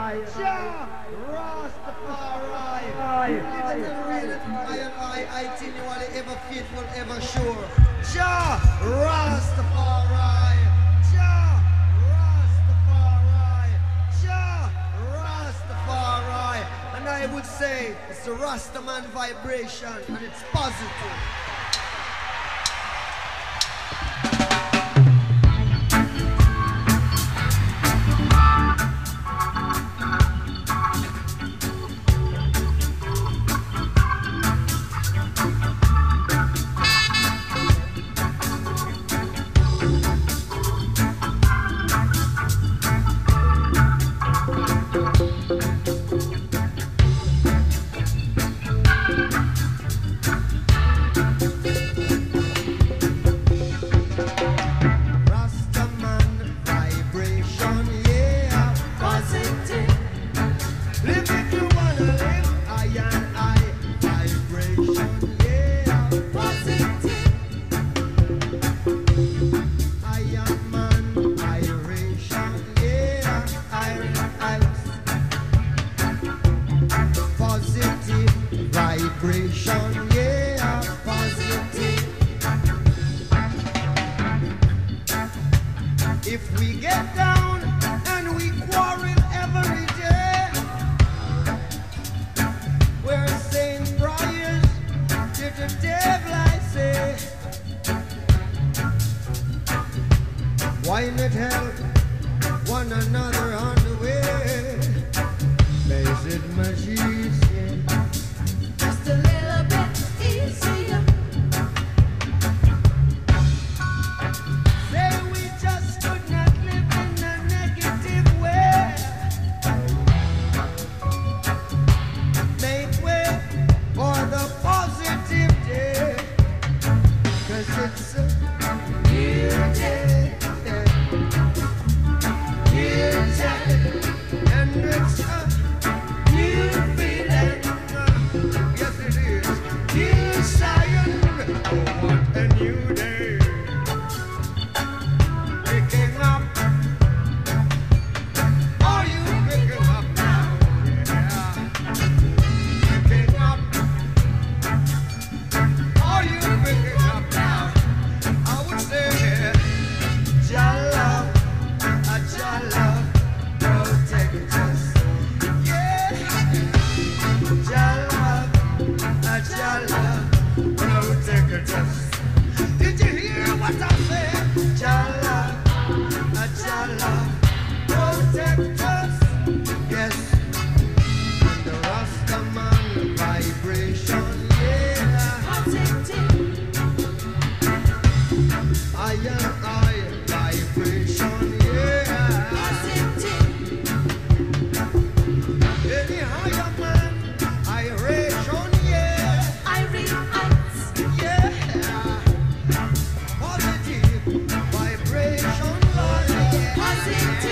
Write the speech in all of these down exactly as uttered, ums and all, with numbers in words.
Jah Rastafari. Listen to the real I and I, I continually ever faithful, ever sure. Jah Rastafari. Jah Rastafari. Jah Rastafari. And I would say it's the Rastaman vibration and it's positive. Positive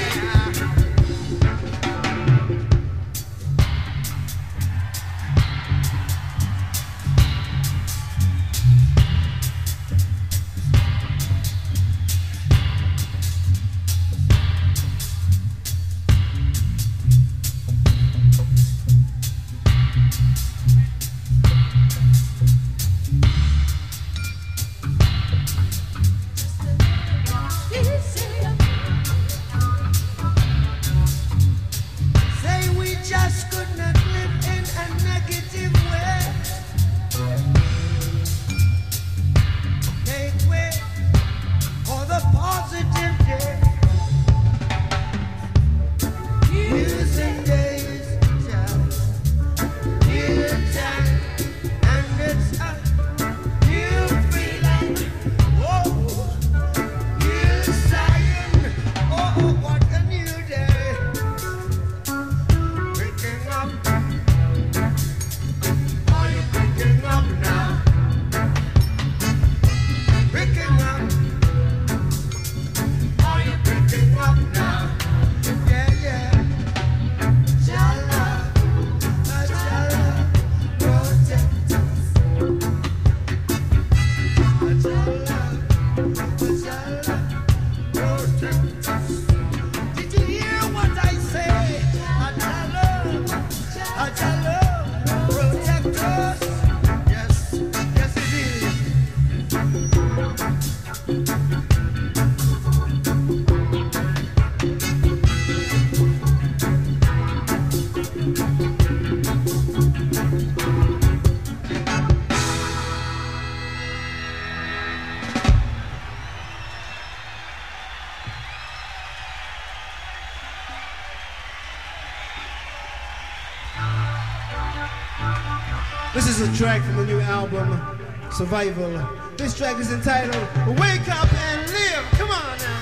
This is a track from the new album, Survival. This track is entitled Wake Up and Live. Come on now.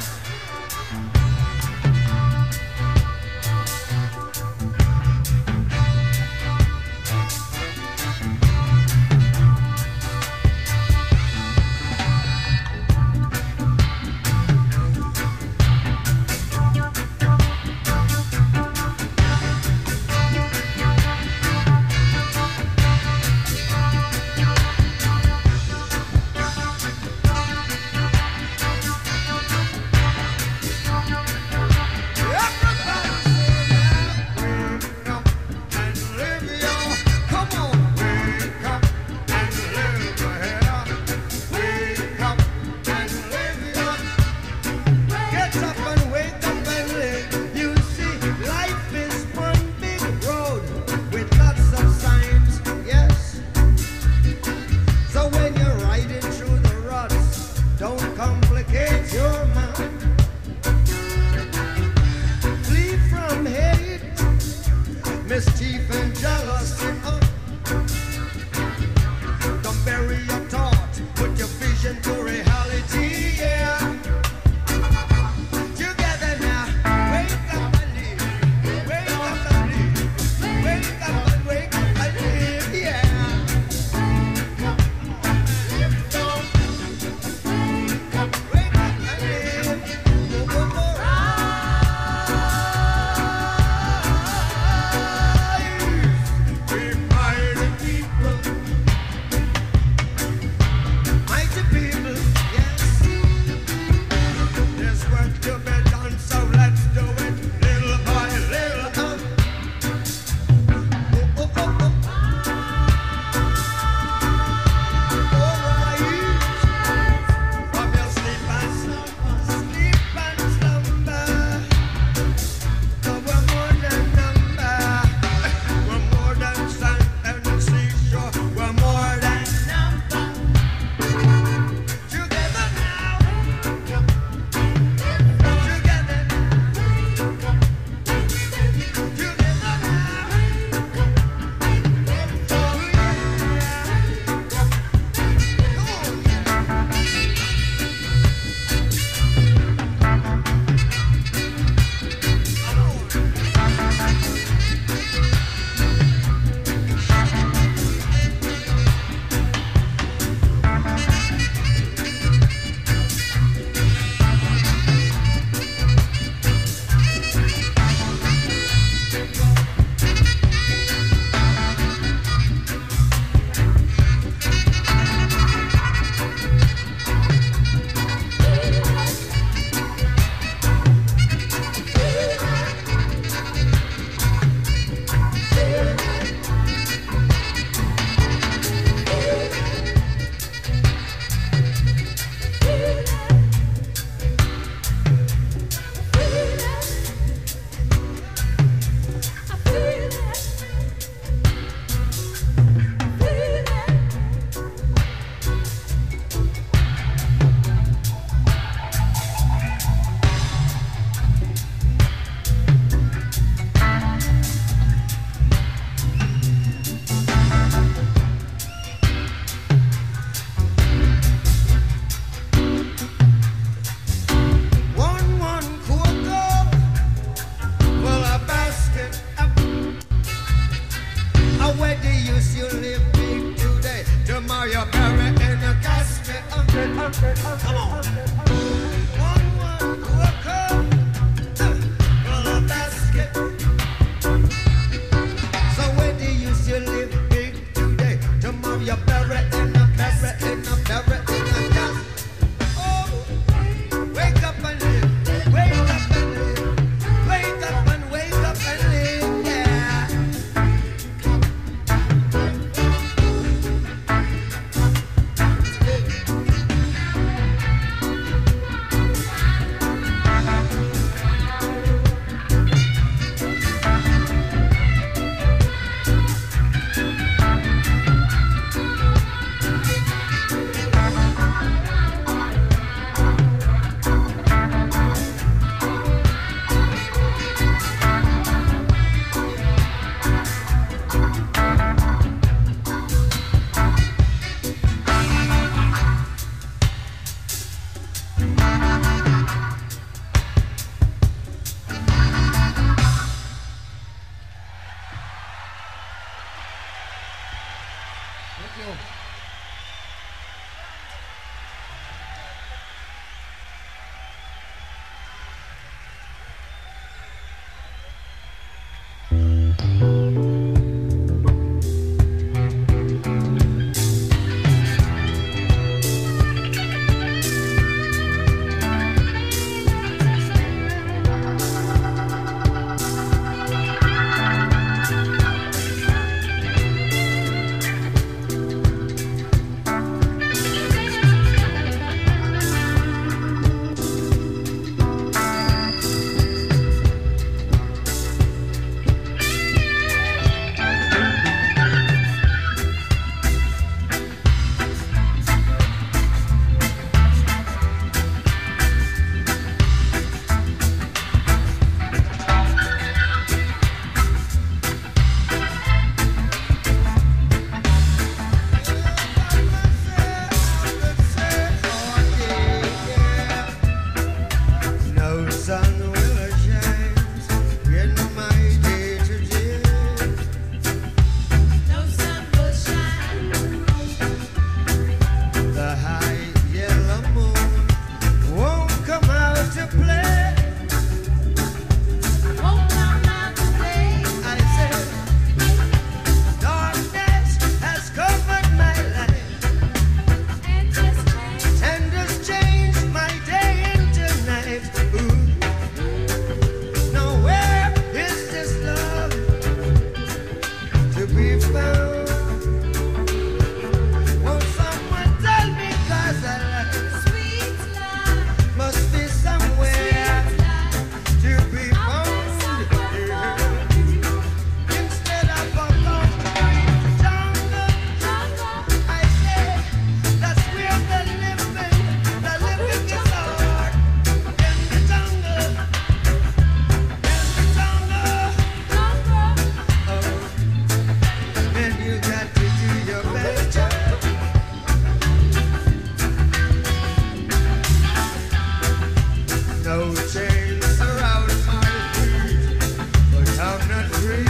chains around my feet, but I'm not free.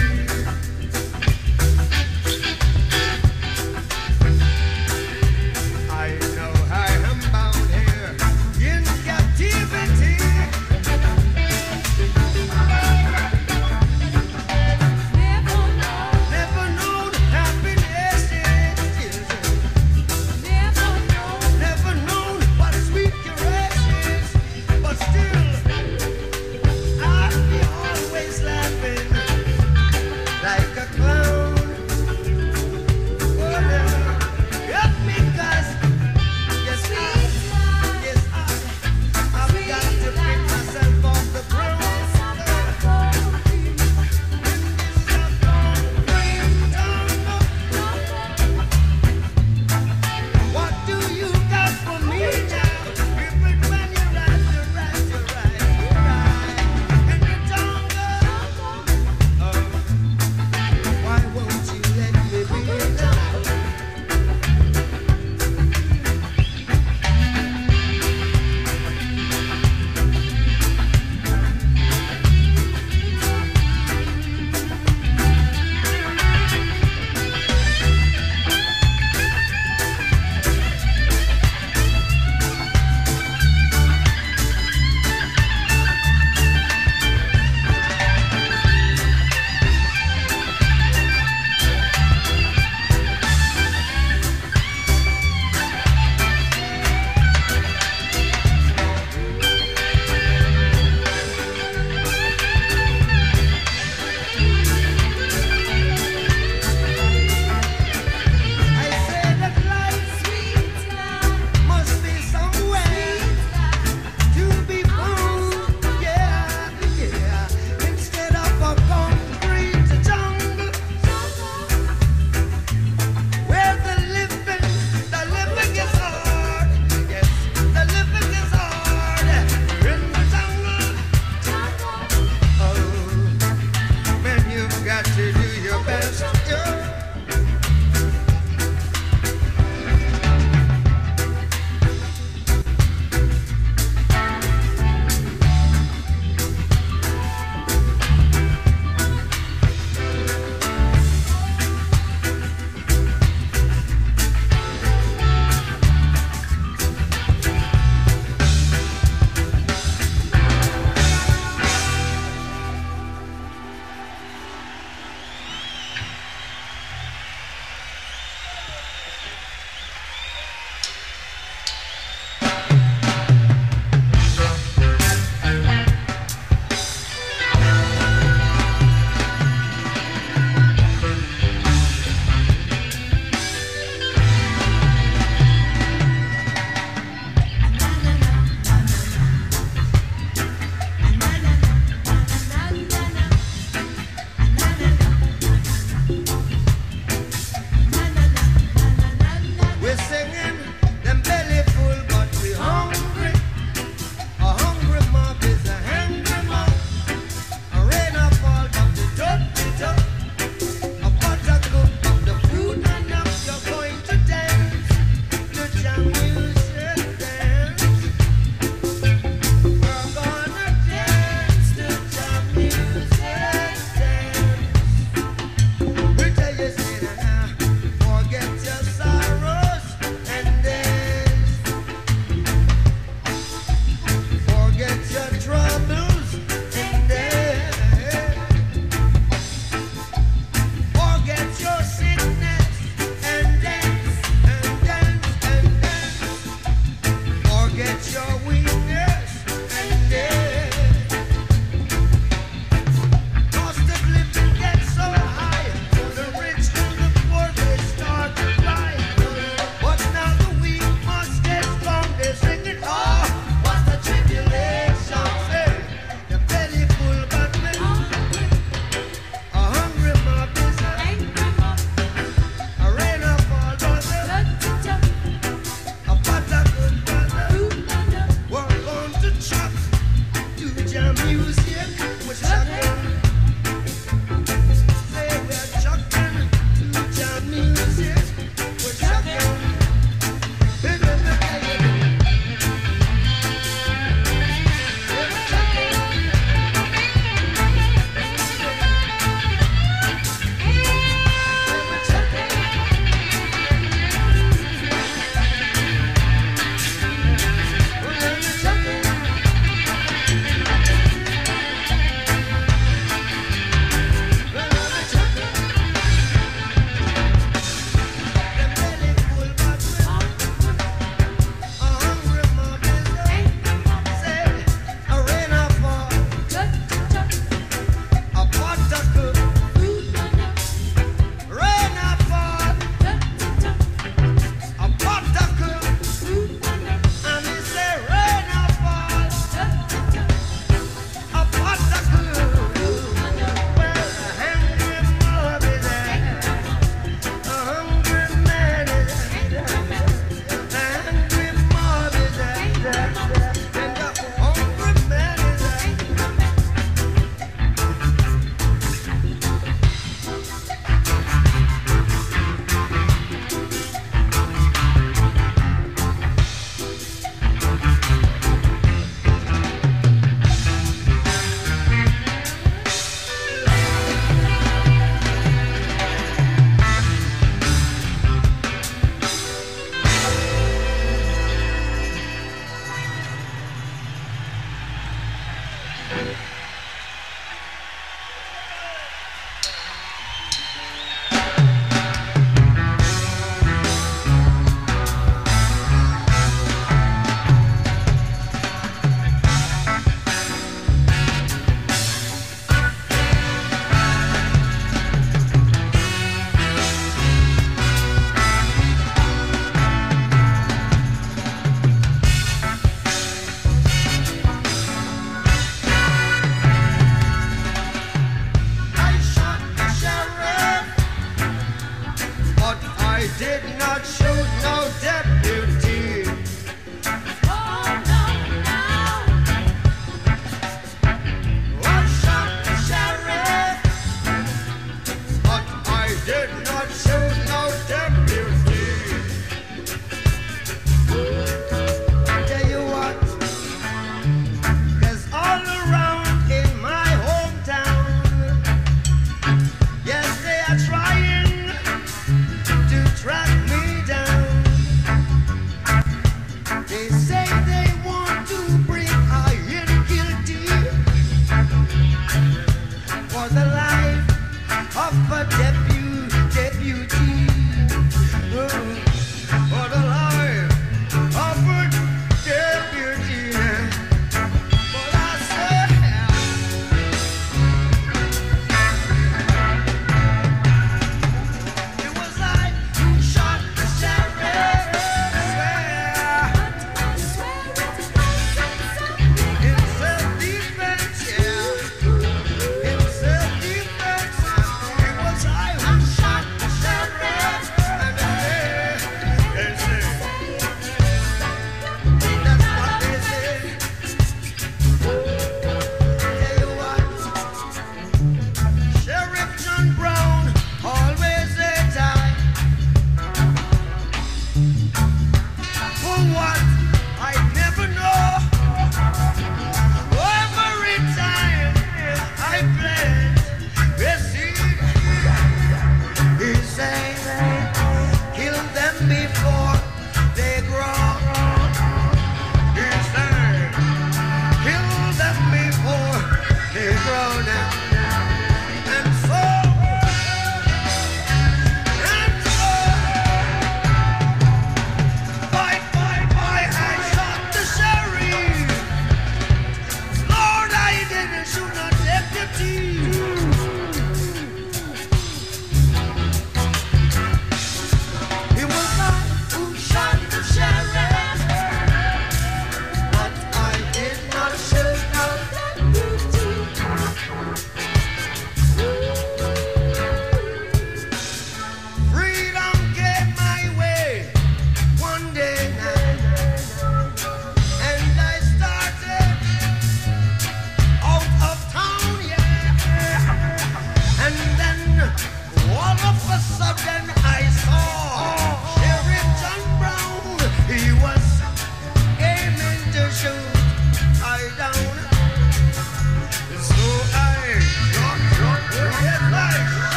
I know I am bound here in captivity. Never known happiness is. Never known, never known what sweet caress is. But still,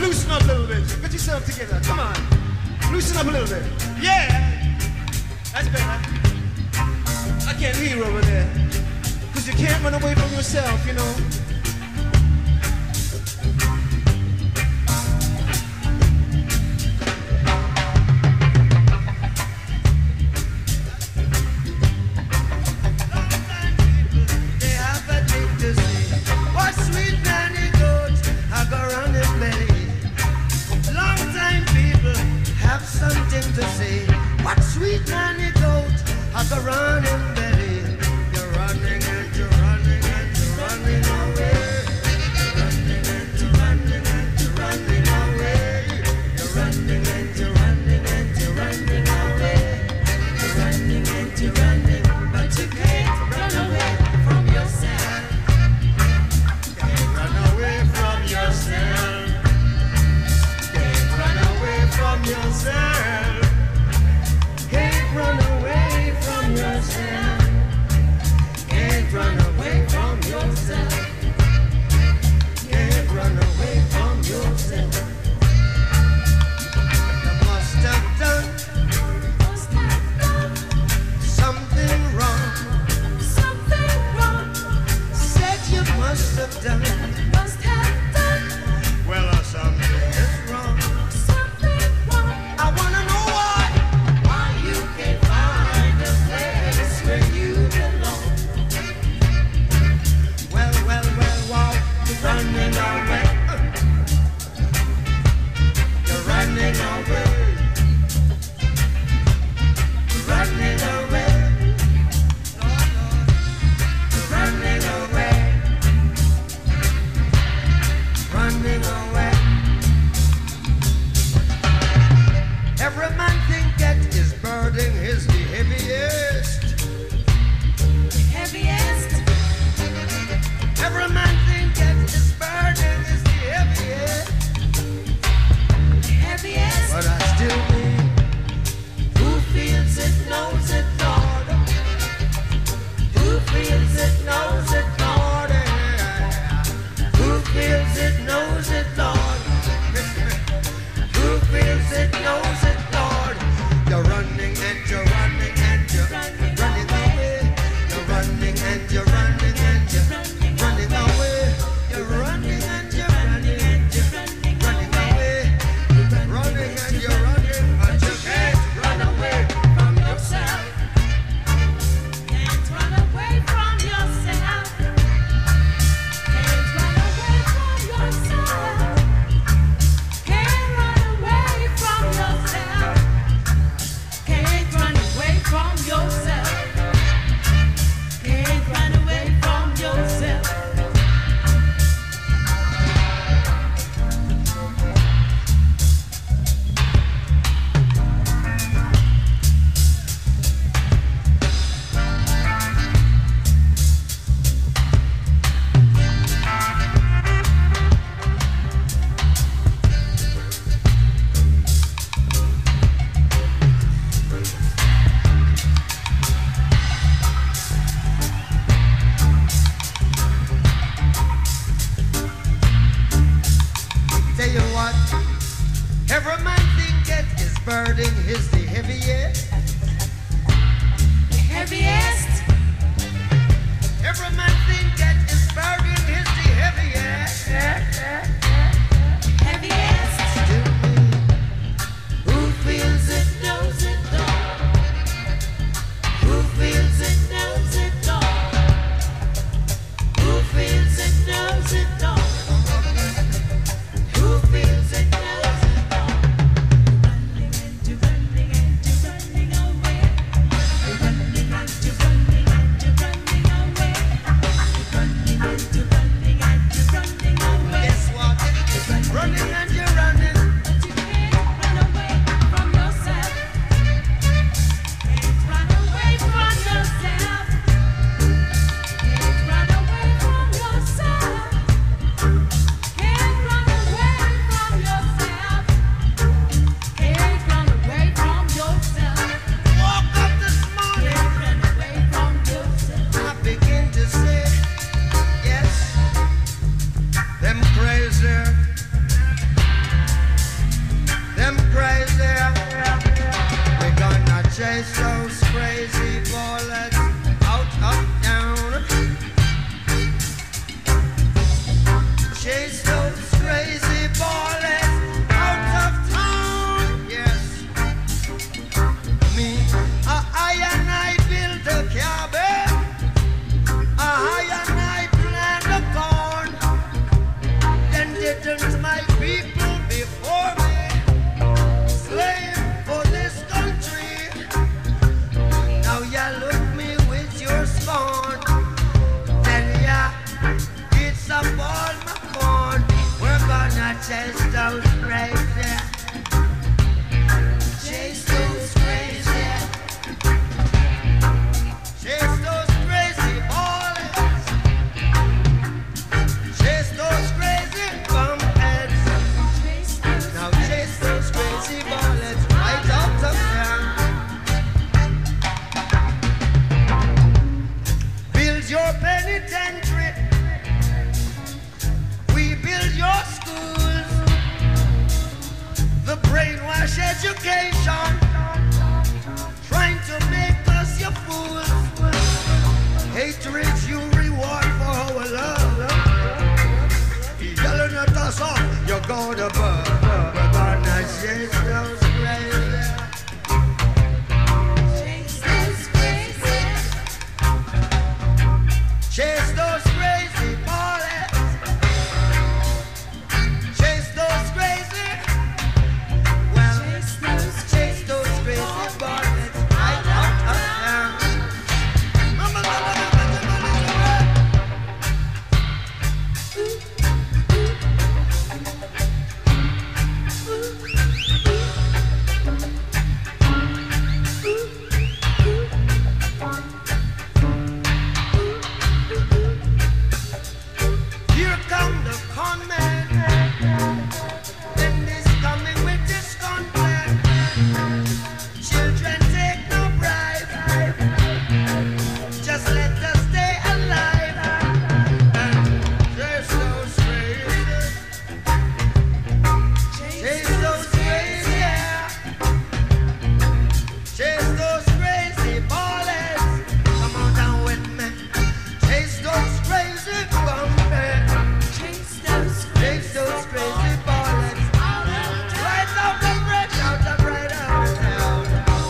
loosen up a little bit. Get yourself together. Come on. Loosen up a little bit. Yeah. That's better. I can't hear you over there. Because you can't run away from yourself, you know. chase those crazy bullets out of town. Chase those crazy bullets out of town. Yes. Me, I, I and I build a cabin. I and I plant a corn. Then didn't my people before me slave for this country? Now you look me with your scorn. Then ya it's up all my corn. We're gonna chase those crazy. Chase those crazy. Chase those crazy bullets. Chase those crazy bumpheads. Now chase those crazy bullets right out of town. Build your penitentiary. We build your schools. The brainwash education, trying to make us your fools. Hatred you reward for our love. Yelling at us off, you're gonna burn. We're gonna chase those crazy. Chase those crazy. Chase those crazy bullets. Chase those crazy. Well, chase those crazy bullets right out of town. Here come the con man. Then he's coming with this gun plan. Children take no bribe. Just let us stay alive. And chase those crazy. Chase those crazy. Chase those crazy bullets. Come on down with me. Chase those crazy bumpers. Chase those crazy bullets. Right out of red, out of right out of town.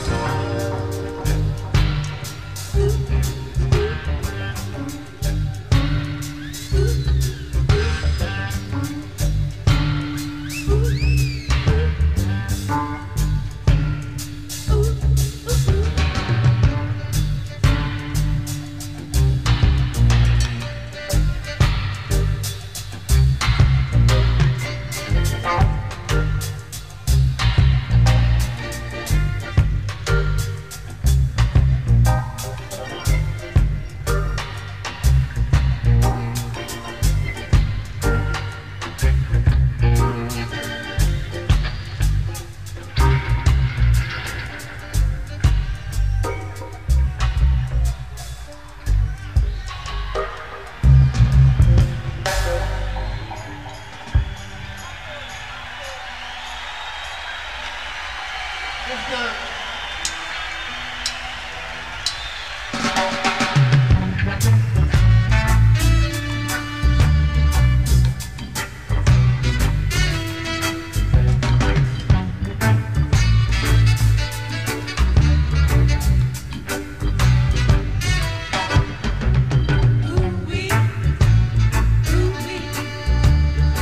It's done.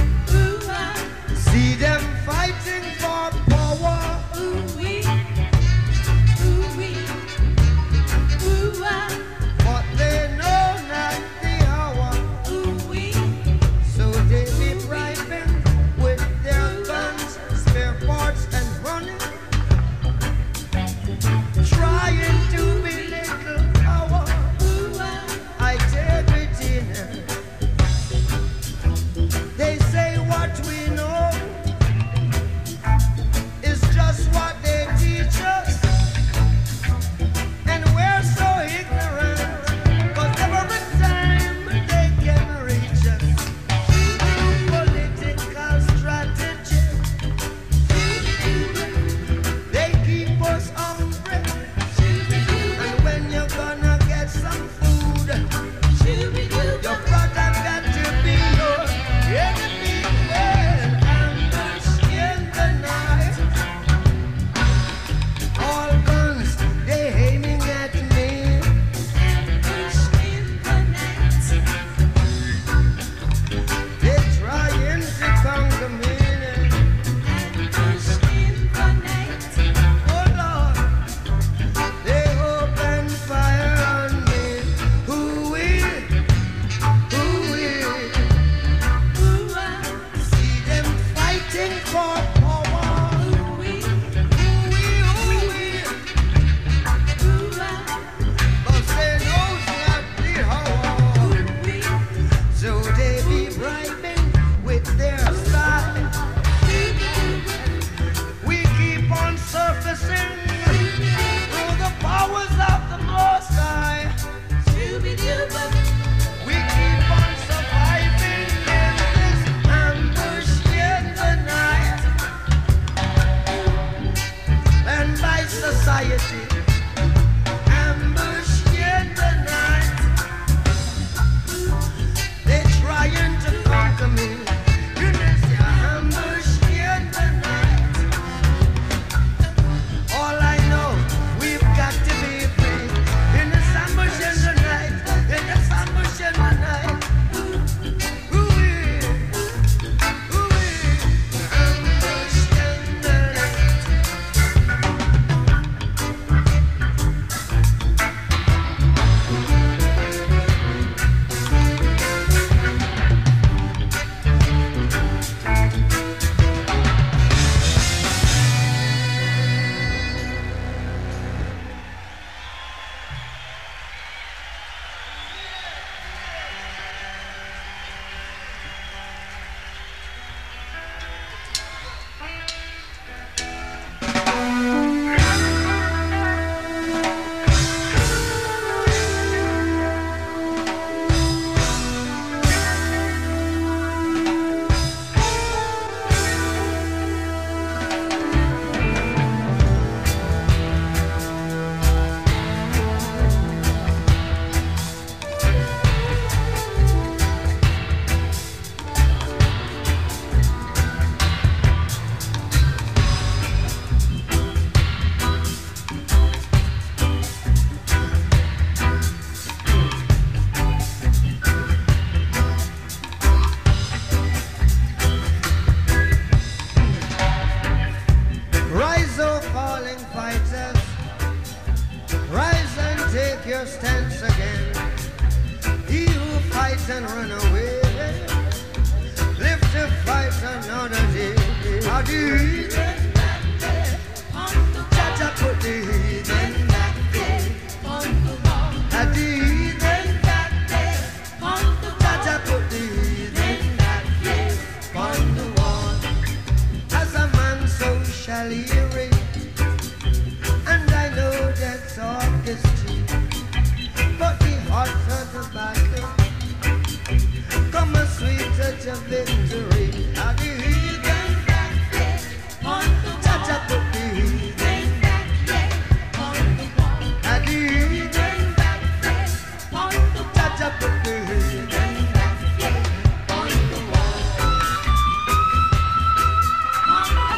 See them fighting for power. How the heathen back there on the wall. Jaja put the heathen back there on the wall. How the heathen back there on the wall. Jaja put the heathen back there on the wall. As a man so shall he reign, and I know that's all is true. But the heart of the battle come a sweet touch of victory. How the heathen back there on the wall. Jaja put the heathen back there on the wall. How the heathen back there on the wall. Jaja put the heathen back there on the wall. On the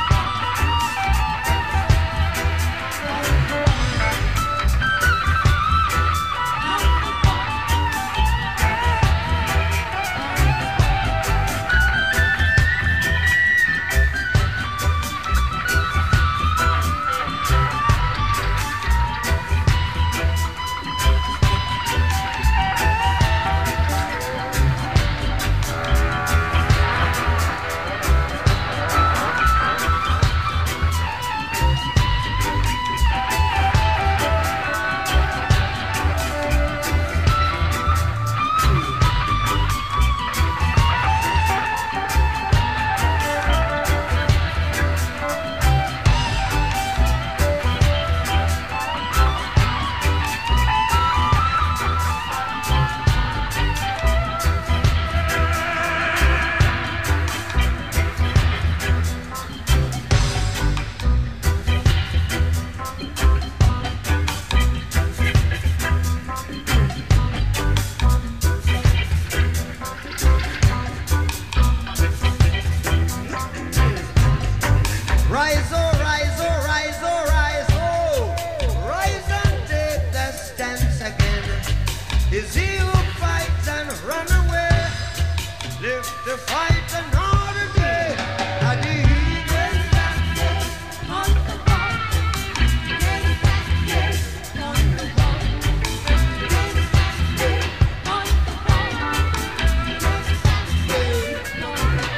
rise, oh, rise, oh, rise, oh, rise, oh, rise and take the stance again. Is he who fights and run away? Live to fight another day. Now the heathen back there on the wall. Heathen back there on the wall. Heathen back there on the wall. Heathen back there on the wall.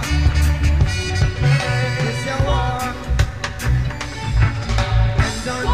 Done.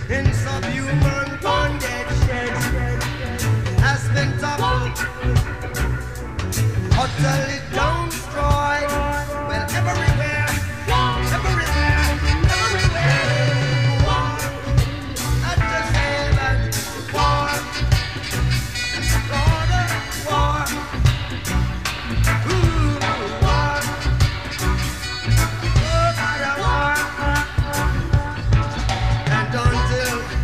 in subhuman bondage has been toppled, utterly down destroyed. Well, everywhere, everywhere, everywhere, war, at the same war, Lord, war, ooh, war, oh, God, war, and until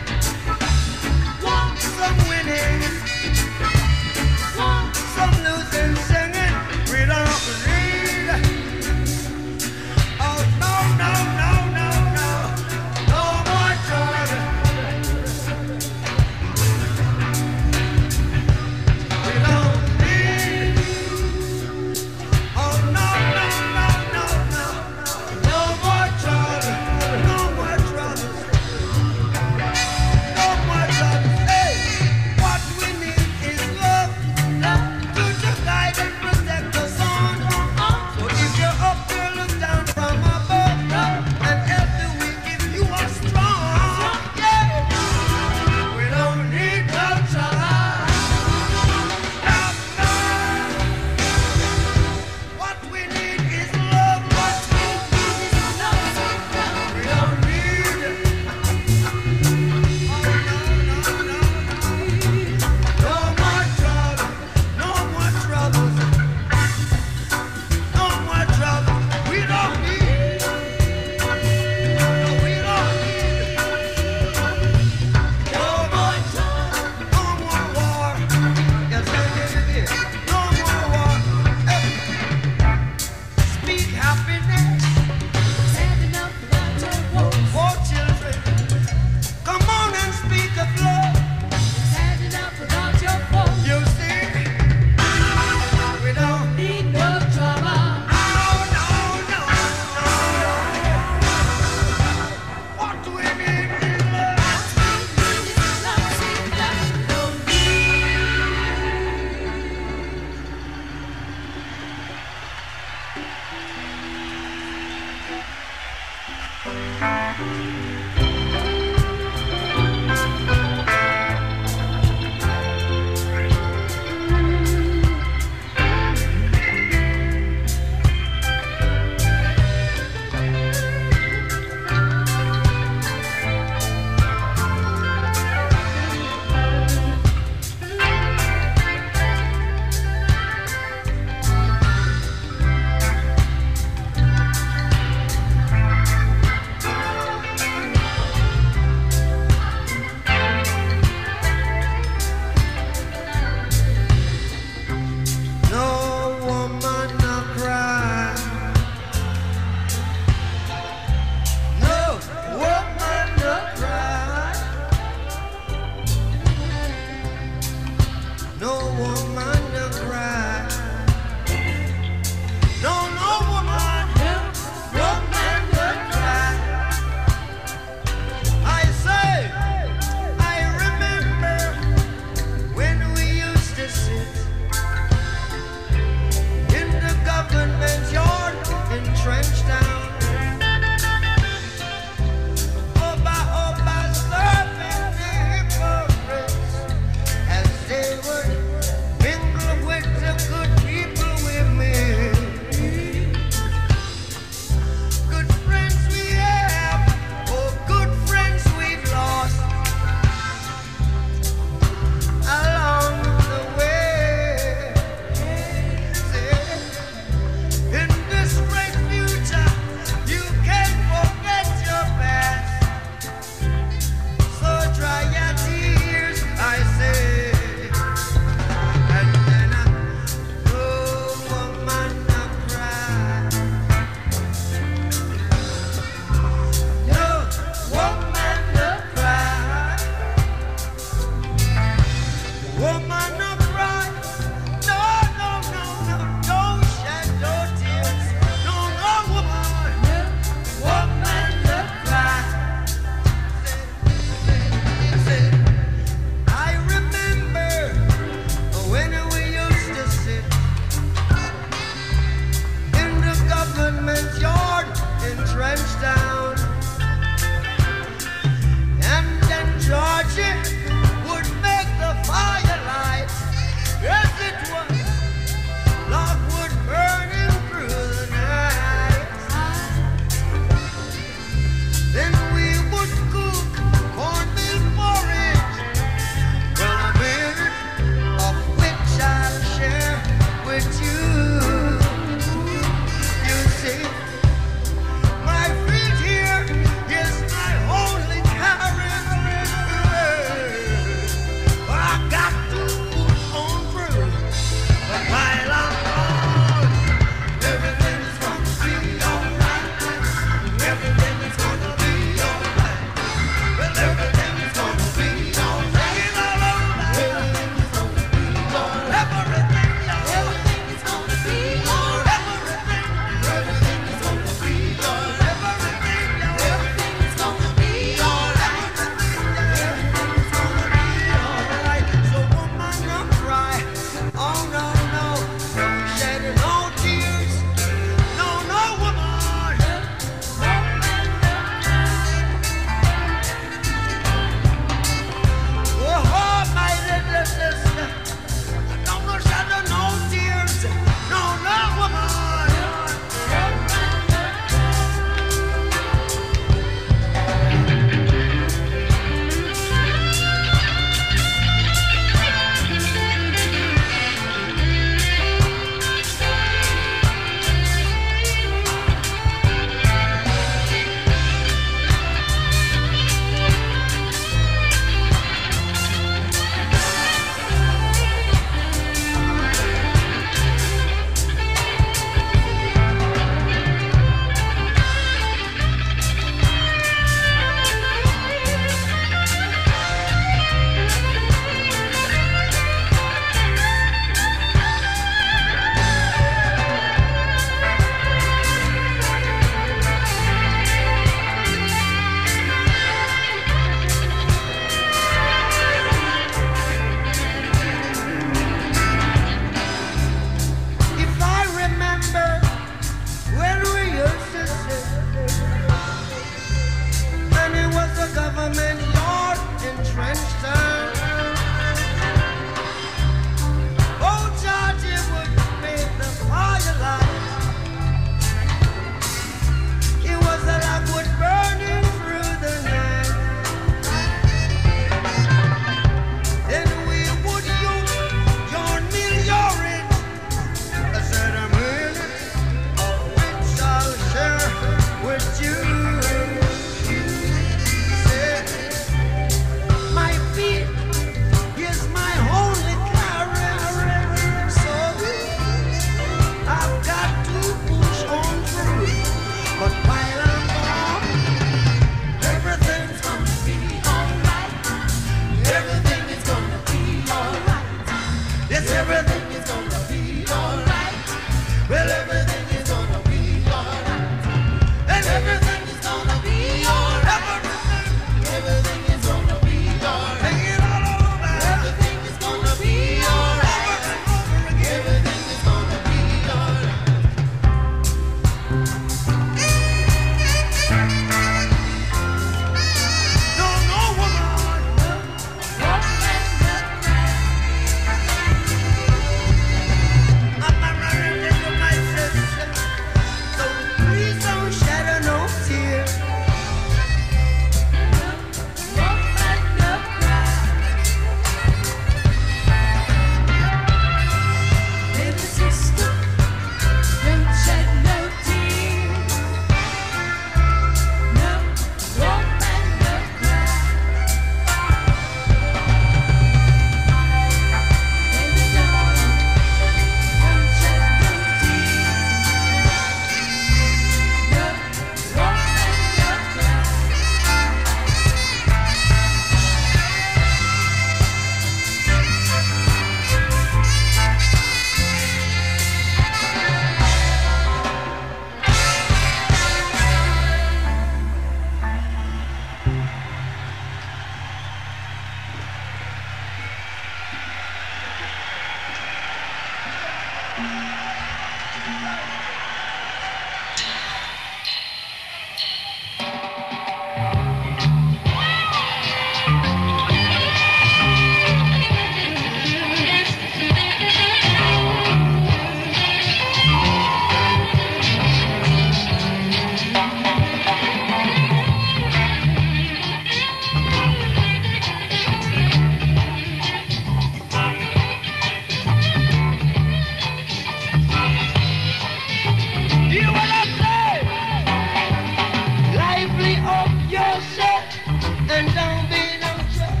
and don't be no jerk.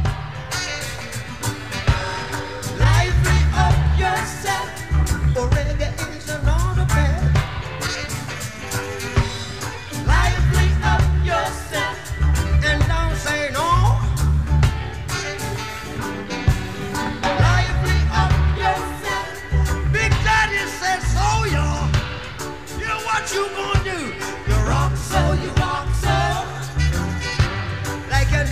Lively up yourself, for reggae is another bed. Lively up yourself, and don't say no. Lively up yourself. Big Daddy says so, y'all. You know what you gonna do? You rock so, you rock so, like you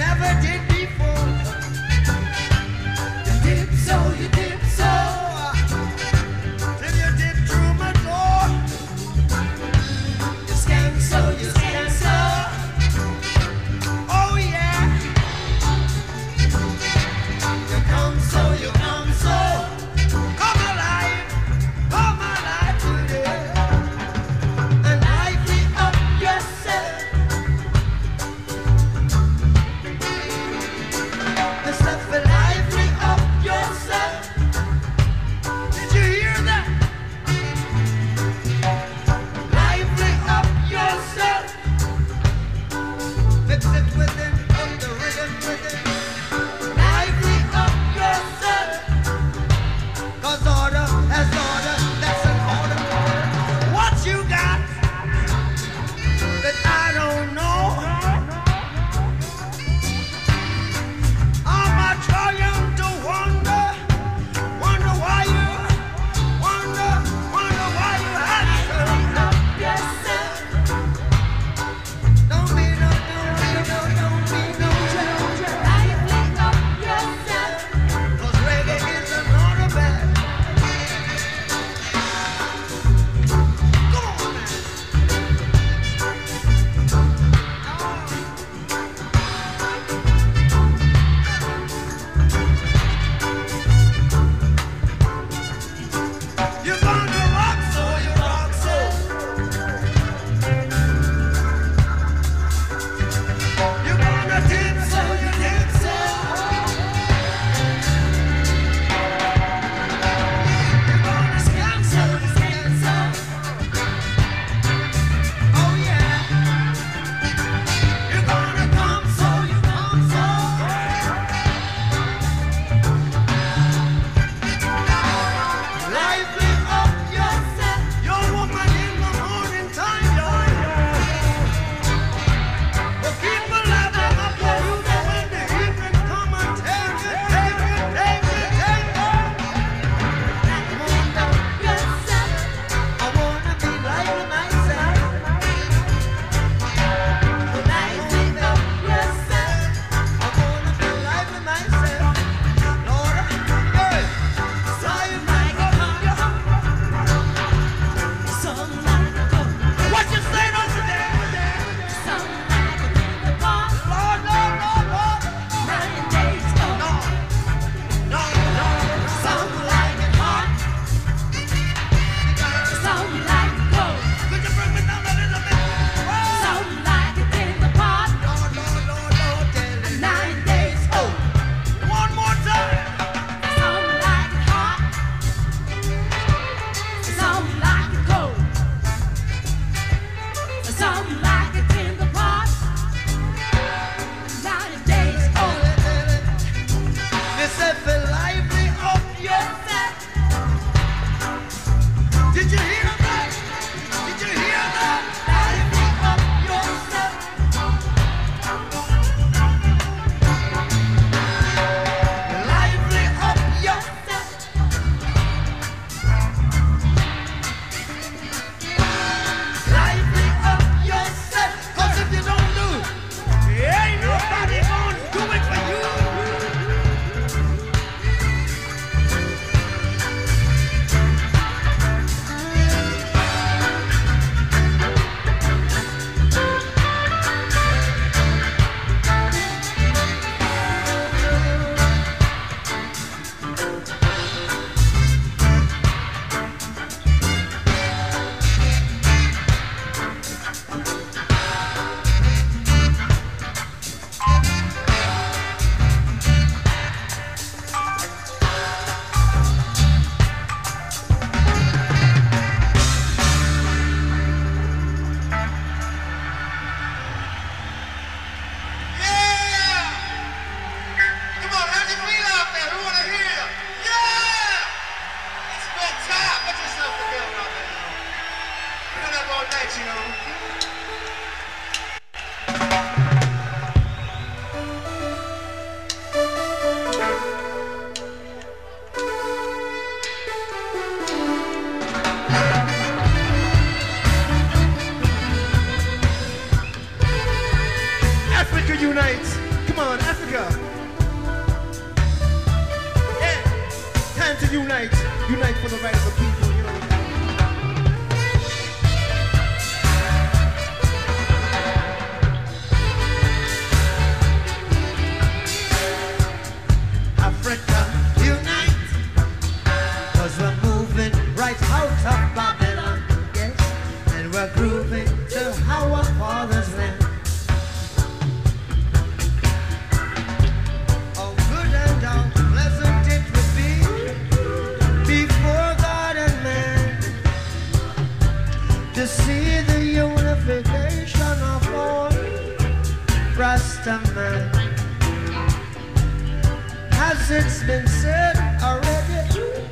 As it's been said already,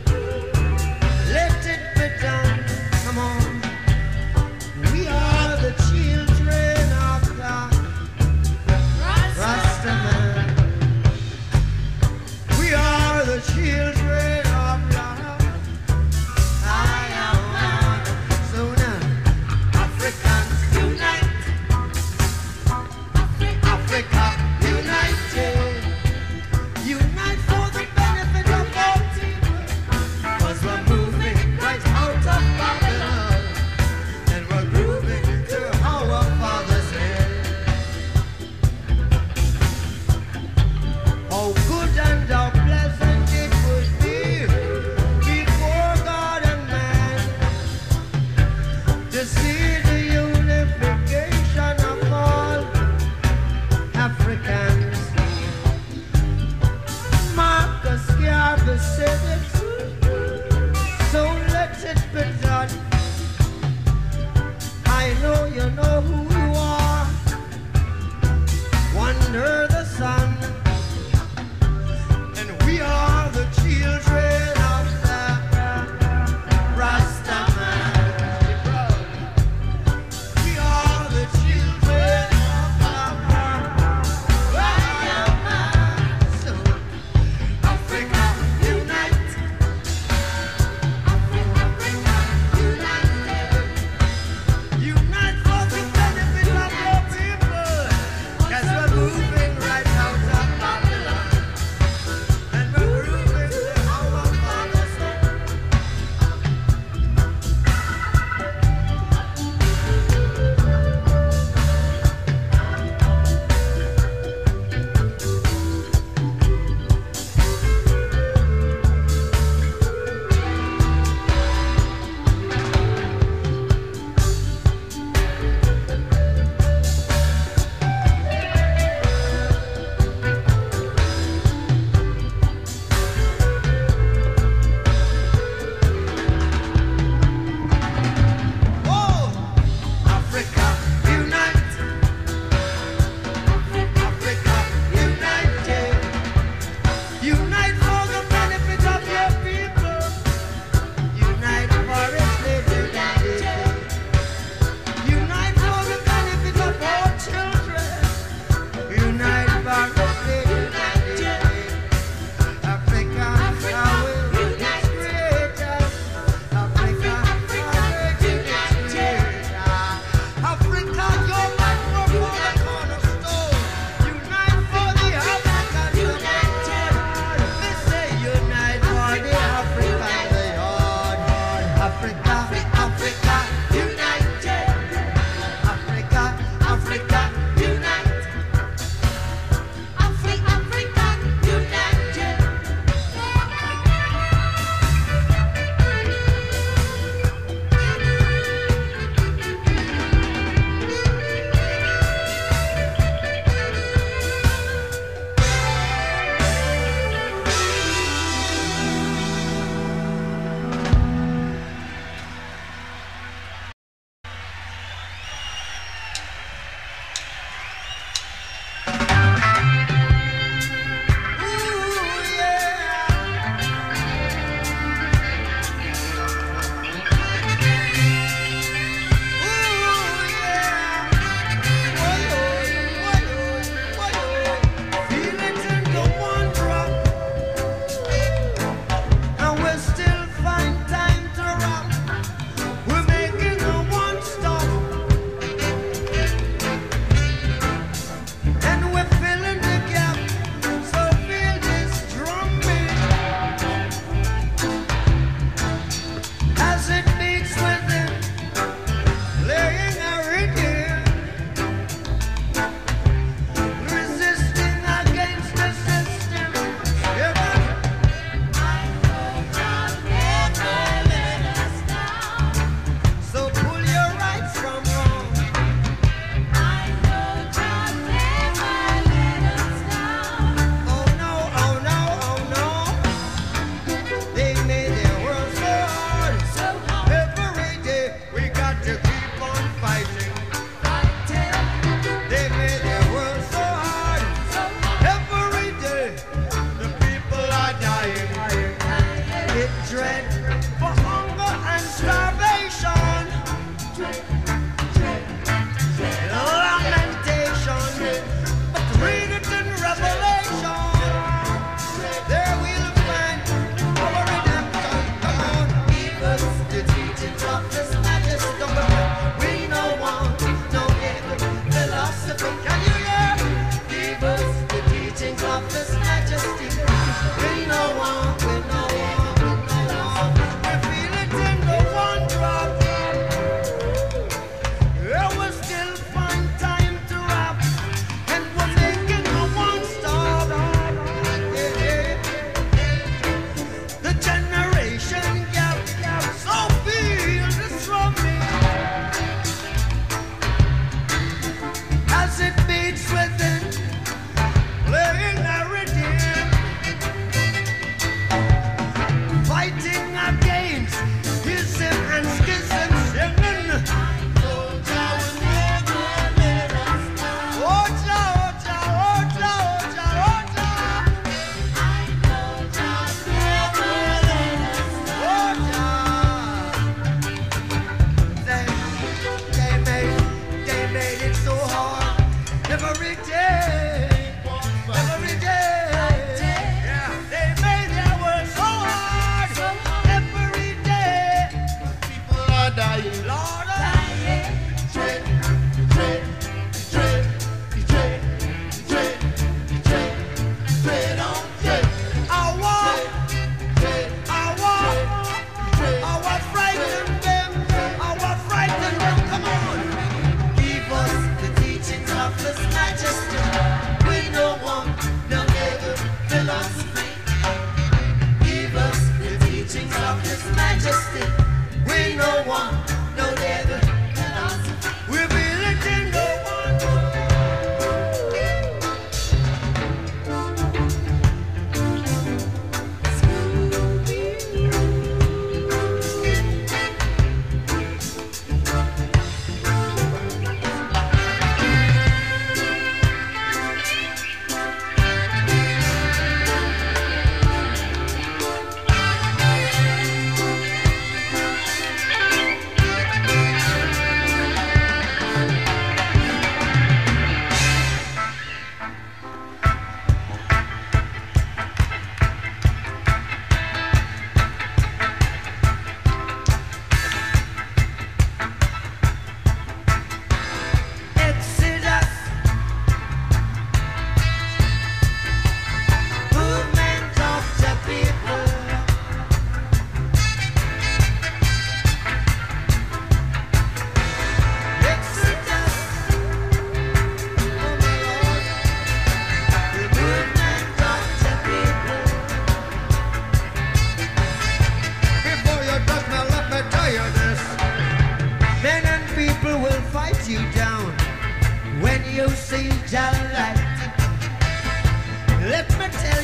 let it be done. Come on. We are the children of God. Rastaman. We are the children of God. I am one. So now, Africans unite. Africa united. Unite for the benefit of all.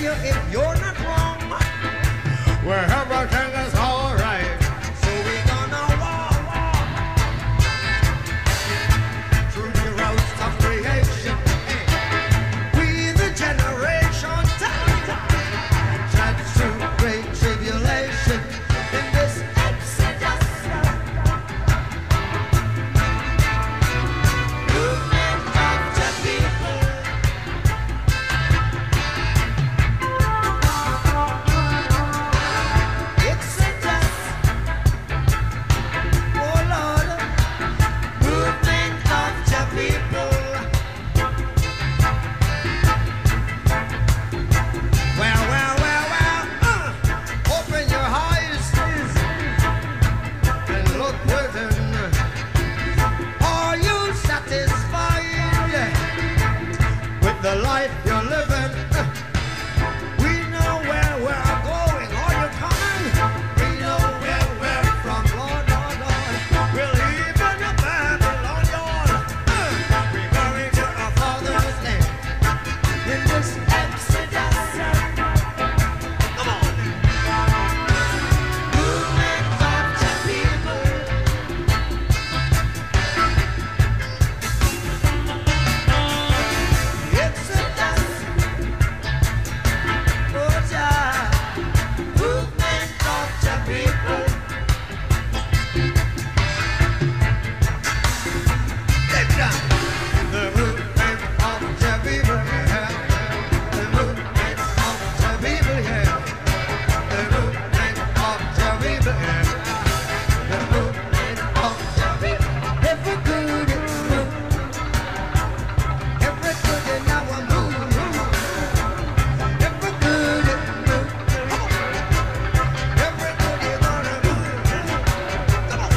you if you're not wrong, where everything is alright. So we're gonna walk, walk through the roads of creation. We the generation time tried through great tribulation in this exodus. Movement of the people. Exodus. Oh Lord. Movement of the people. Well, well, well, well. Uh, open your eyes and look within. Are you satisfied with the life you're living? We know where we're going. Are you coming? We know where we're from, Lord, Lord, Lord. We're leaving the Babylon, Lord. Uh, We're going to our Father's land in this exodus. Come on. Movement of the people. Exodus. Oh, Jah. Movement of the people. Take it down. The movement of the people, yeah. The movement of the people, yeah. The movement of the people, yeah. The movement of the people. Every good is move. Every good is now a move. Every good is move. Come on. Every good is gonna move. Come on.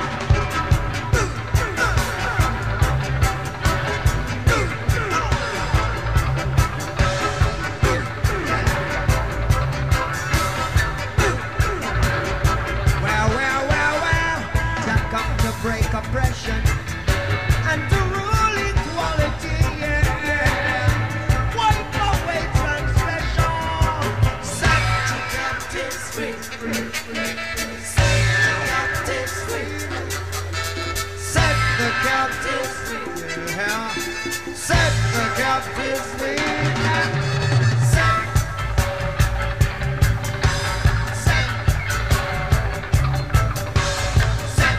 Well, well, well, well. Jah come to break oppression and to rule equality, yeah. Wipe away transgression. Set the captives free. Set the captives free. Set the captives free. Yeah. Set the captives free. Set. Set. Set.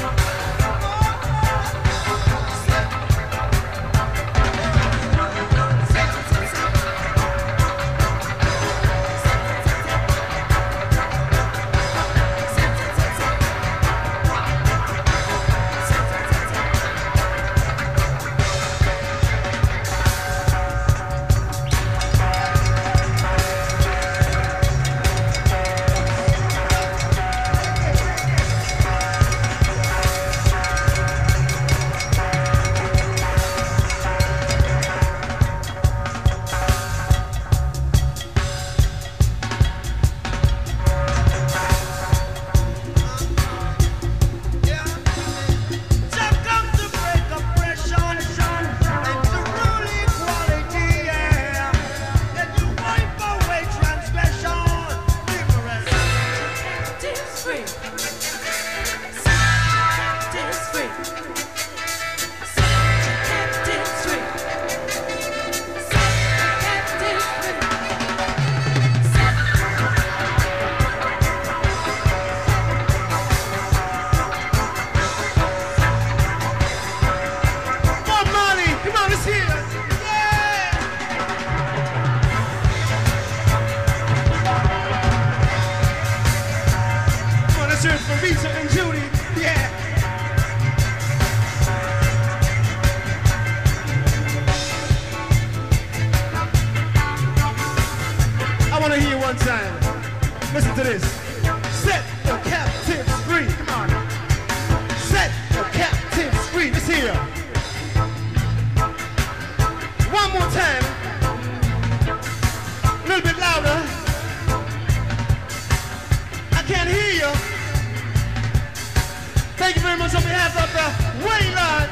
Listen to this. Set the captives free. Come on. Set the captives free. Let's hear it. One more time. A little bit louder. I can't hear you. Thank you very much on behalf of the Waylon.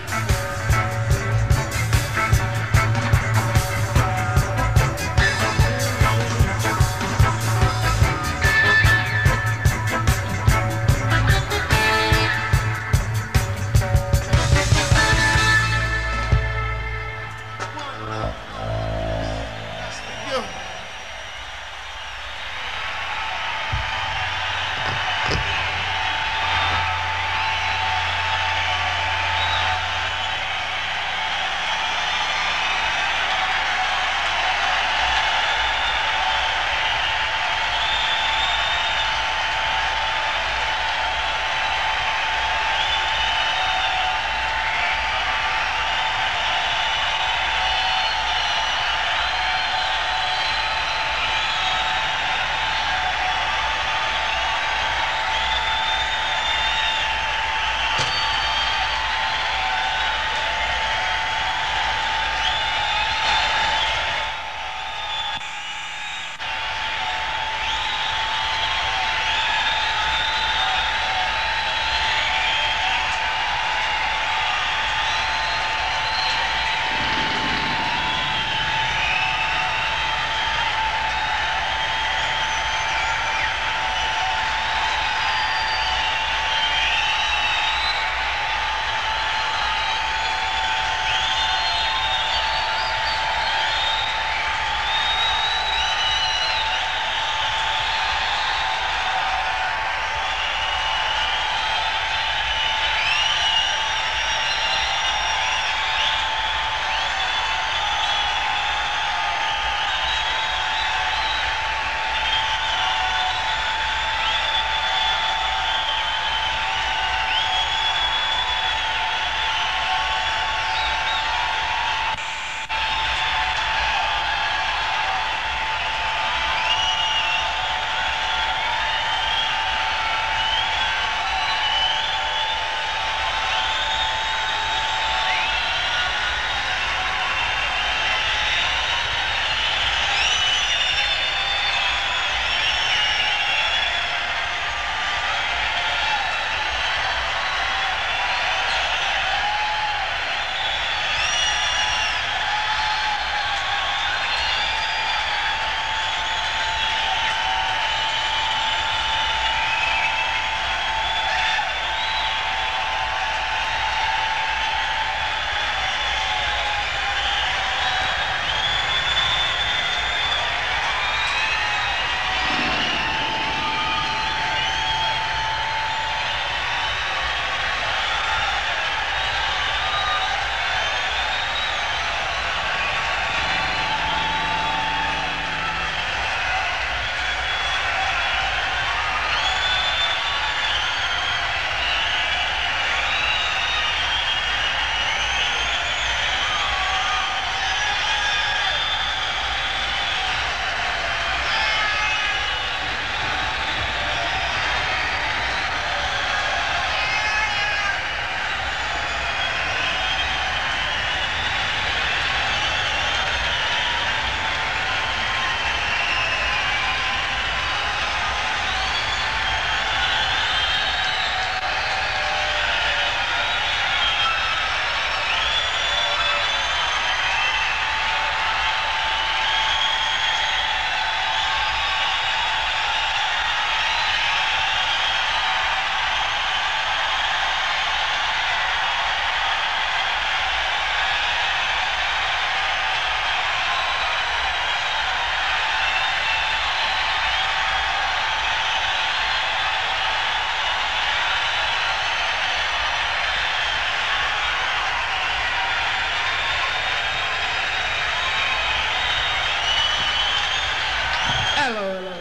Hello, hello.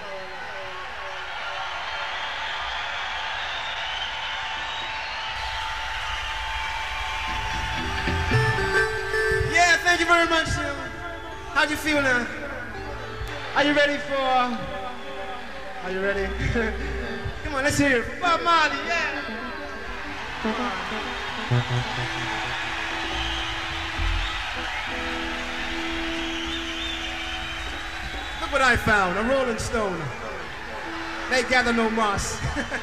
Yeah, thank you very much. Sir. How'd you feel now? Are you ready for... Are you ready? Come on, let's hear it. Bob Marley, yeah. Come on. Look what I found, a Rolling Stone. They gather no moss.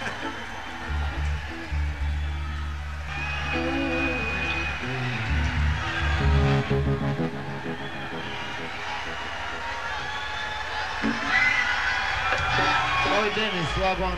Oh, Dennis, log on.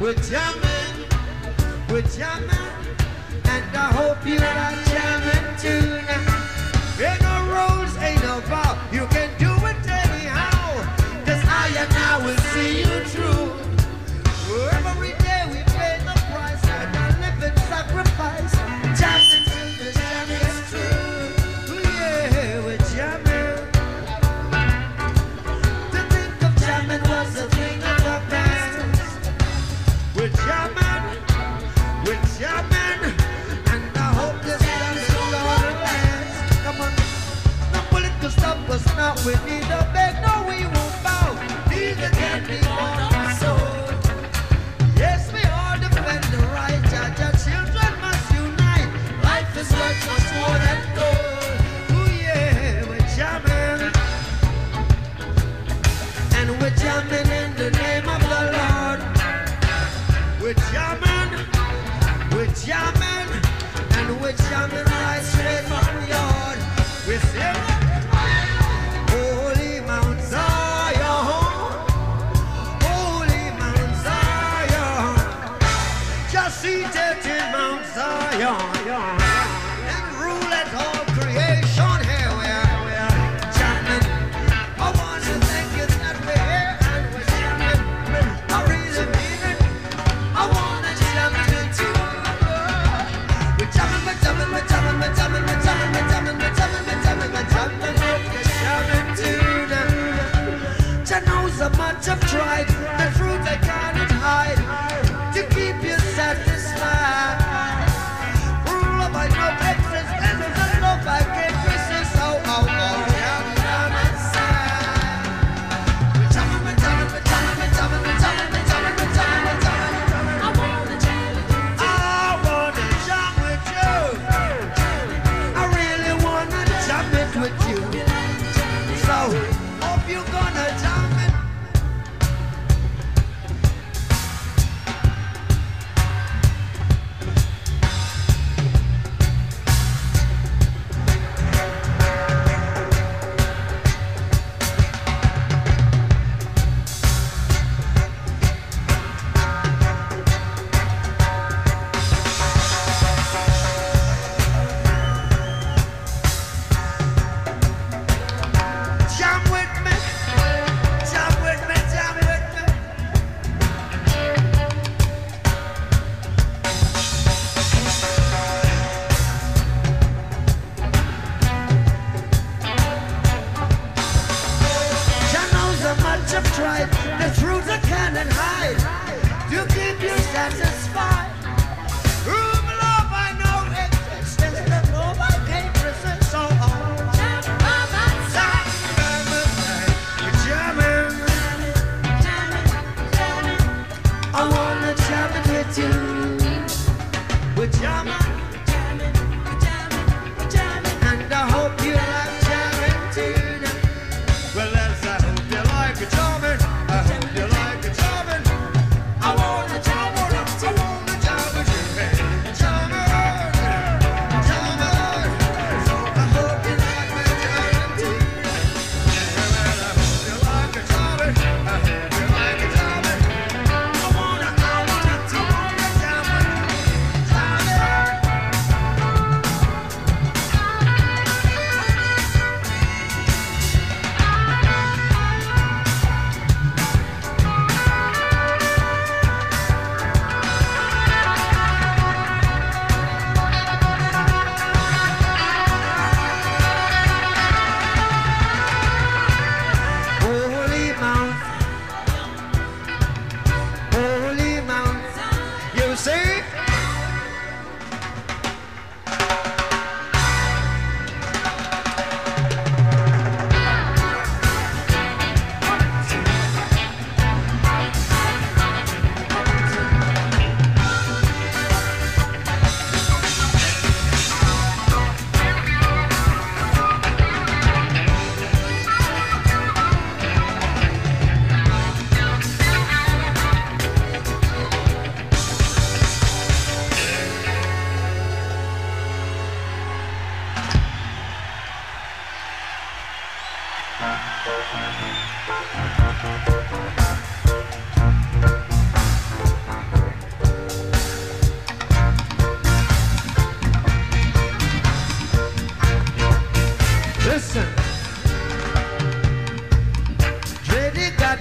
we're jamming, we're jamming, and I hope you are jamming too now. Ain't no rules, ain't no vow, you can do it anyhow, cause I and I will see you through. Every day we pay the price, and I live in sacrifice, jamming till the jam is true. Ooh, yeah, we're jamming. To think of jamming was a thing of the past. We're jamming, we're jamming, and I hope this jam is gonna last. Come on, no bullet can stop us now. We need a beg, no we won't bow. Neither can be on our soul. Yes, we all defend the right. Our children must unite. Life is worth much more than gold. Ooh yeah, we're jamming, and we're jamming in the name of the Lord. We're jamming, we're jamming, and we're jamming right straight from the yard. We're singing, Holy Mount Zion, Holy Mount Zion, just seated in Mount Zion, and rule at all creation. Here we are, we are jamming. I want to thank you that we're here and we're jamming. I really mean it. I want to jam to you. We're jamming, we're jamming, we're jamming, we're jamming, we're jamming, we're jamming, we're jamming, we're jamming, we're jamming, we're jamming to them. Jah knows how much I've tried, the truth I cannot hide, to keep you satisfied. Love I know exists, and the love I can't resist. Oh, oh, oh, jam down inside. We're jamming, we're jamming, we're jamming, we're jamming, we're jamming, we're jamming, we're jamming, we're jamming. I wanna jam with you. I wanna jam with you. I really wanna jam it with you. So, hope you're gonna jam it.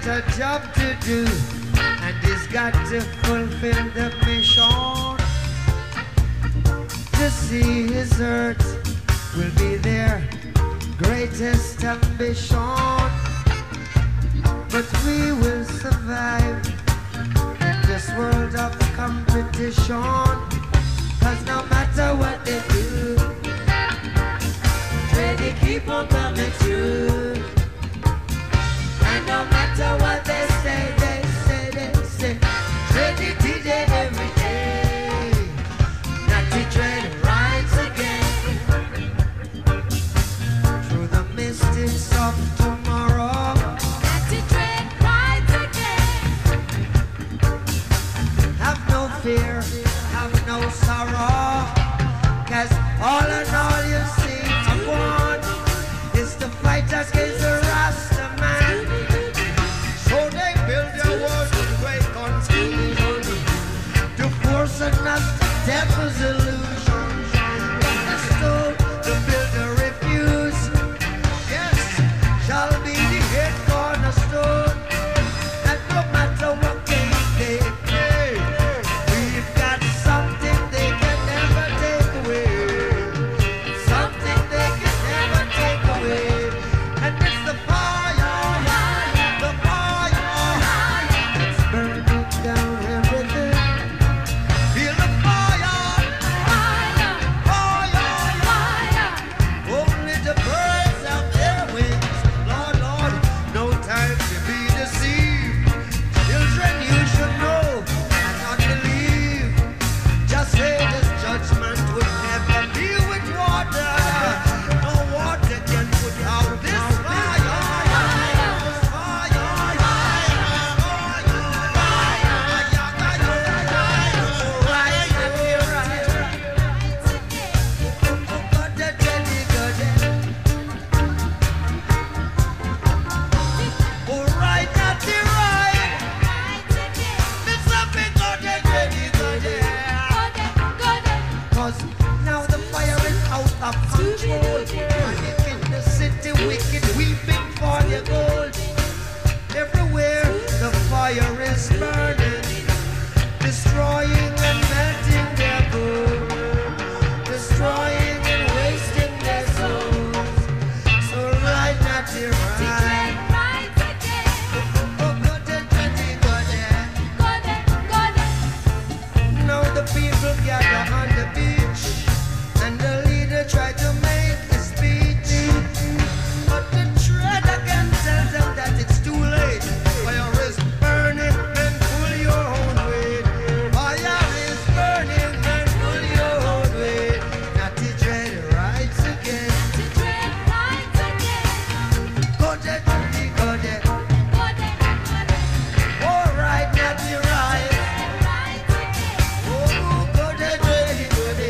a job to do, and he's got to fulfill the mission. To see his earth will be their greatest ambition. But we will survive in this world of competition. Cause no matter what they do, they keep on coming through. And no matter what they say, they say, they say, trade it D J every day. Not to trade rights again. Through the mystics of tomorrow. Not to trade rights again. Have no fear, have no sorrow. Cause all in all you see I want is to fight against the Rasta man. So they build their walls with great confusion to force us to devil's illusion. But the stone to build a refuse, yes, shall be the head cornerstone. And no matter what they say, we've got something they can never take away. Something they can never take away. And it's the fire, the fire that's burning down everything. Feel the fire, fire, fire. Only the birds have their wings. Lord, Lord, no time to be deceived. Children, you should know and not believe. Just say this judgment would never be with water. No water can put out this fire. This fire. Right, you're right. Got the jelly, got it. Oh, right, that's the right. Miss Something got the jelly, got it. Cause now the fire is out of control. And in the city, wicked weeping for their gold. Everywhere the fire is burning, destroying and melting their gold, destroying and wasting their souls. So right now, dear, right. Oh, good, good, good, good, yeah. Now the people gather on the beach, and the leader tried to make a speech. But the trader can tell them that it's too late. Fire is burning and pull your own weight. Fire is burning and pull your own weight. Not to tread rights again. Go there, go there, go there. All right, not to right. Oh, go there, go there, go there.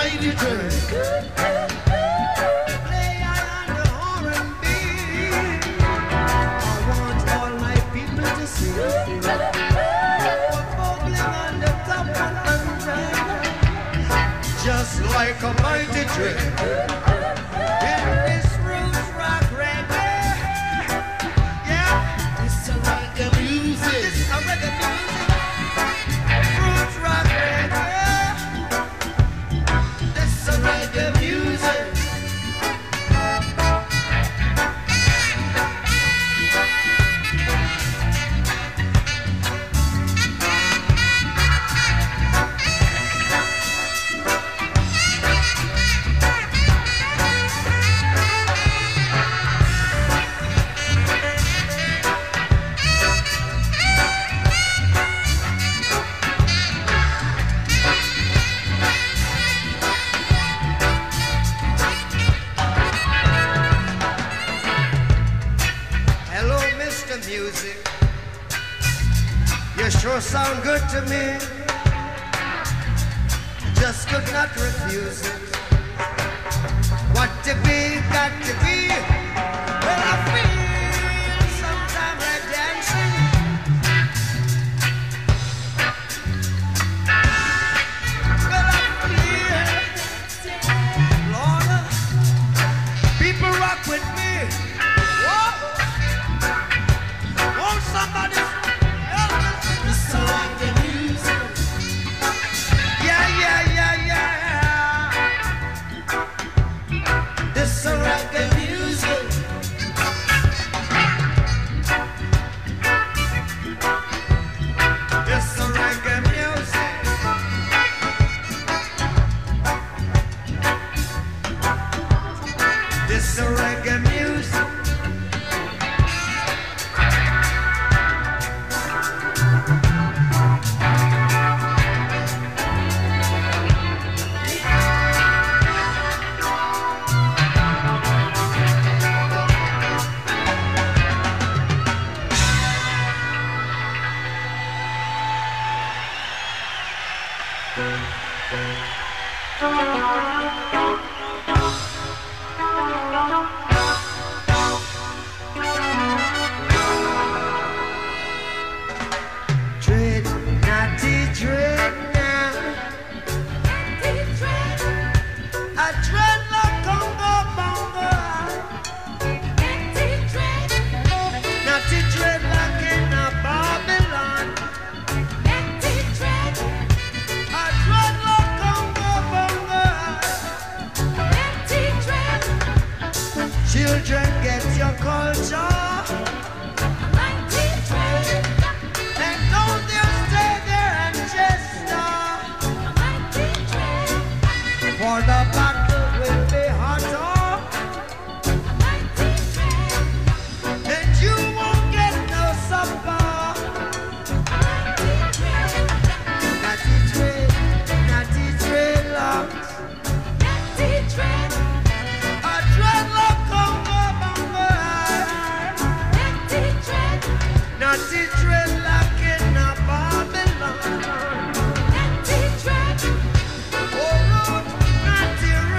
mighty dread. Play I on the R and B. I want all my people to see. Bubbling on the top of the just like a mighty dread. In this roots rock reggae. Yeah, it's a reggae music. It's a reggae music. Roots rock reggae. This a reggae music. Hello, Mister Music. You sure sound good to me. Just could not refuse it. What to be, got to be. Well, I feel sometimes like dancing. Well, I feel, Lord, people rock with me. Whoa. Won't somebody help me sing the song, the music? Yeah, yeah, yeah, yeah. This is reggae music. This is reggae music. This is reggae music. Dread, naughty dread now. I dread like Congo bongo. Naughty dread like in a Babylon. I dread like Congo bongo. Children, get your culture. And don't you stay there and just stop. For the battle will be hotter. And you won't get no supper. Natty dread, natty dreadlocks. I dread like Congo bongo. Natty dreadlock in a Babylon. Oh Lord, natty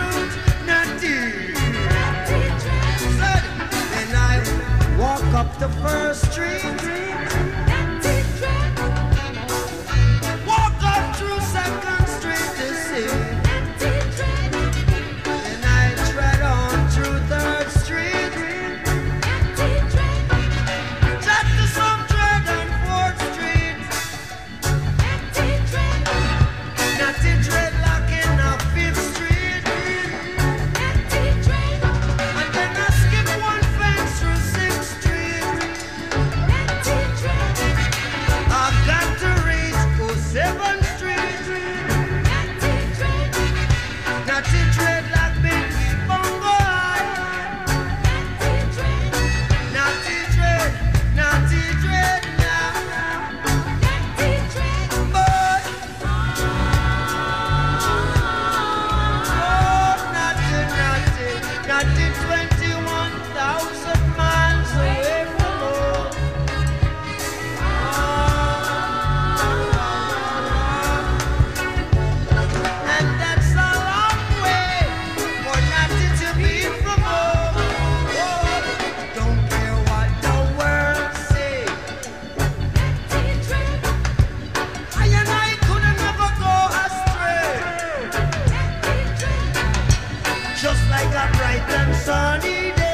like a bright and sunny day.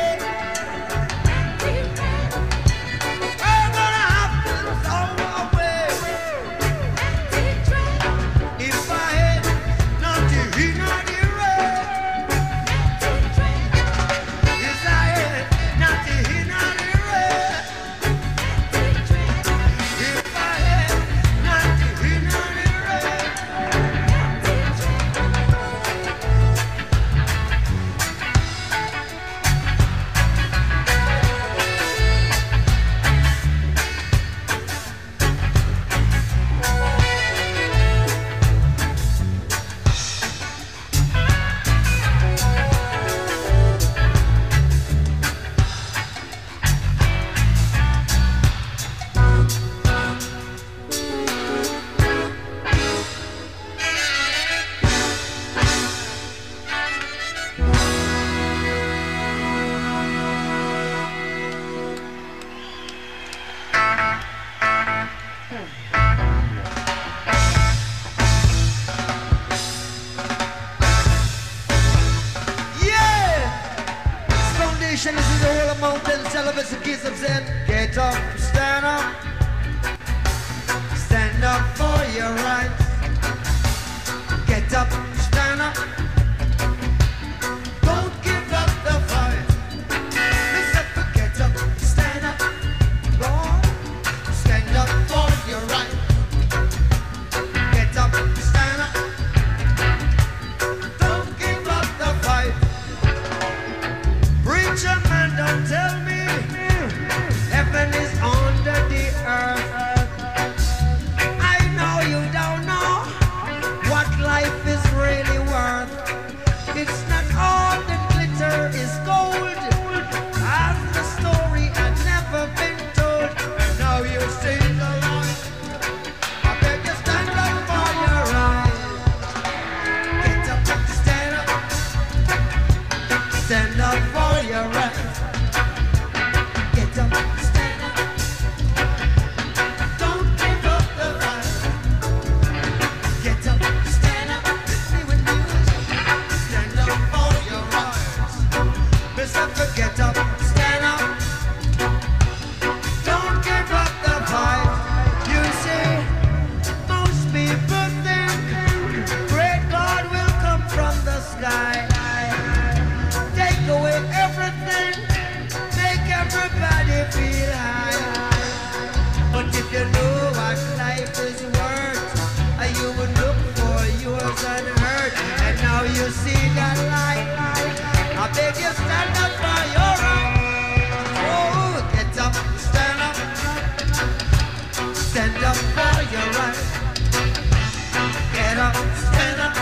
I'm gonna have to throw away. If I had nothing in the rain, yes I had nothing in the rain. If I had nothing in the rain. This is the whole of mountains, tell us the kids of Zen. Get up, stand up, stand up for your rights. Get up, stand up, don't give up the fight. Listen, get up, stand up, go on, stand up for your rights. Get up, stand up, don't give up the fight. Preacher man, don't tell me heaven is under the earth. I know you don't know what life is really worth. It's not all that glitter is gold, as the story had never been told. And now you see the light. I beg you stand up for your right. Get up, stand up, stand up for your right. Get up, stand up, don't give up the fight. Get up, stand up, see when you stand up for your rights. Mister, get up, stand up, don't give up the fight. You see, most people think great God will come from the sky, take away everything, make everybody feel high. But if you know what life is worth, you would look for yours unhurt. And now you see that light. I beg you stand up for your right. Oh, get up, stand up, stand up for your right. Get up, stand up,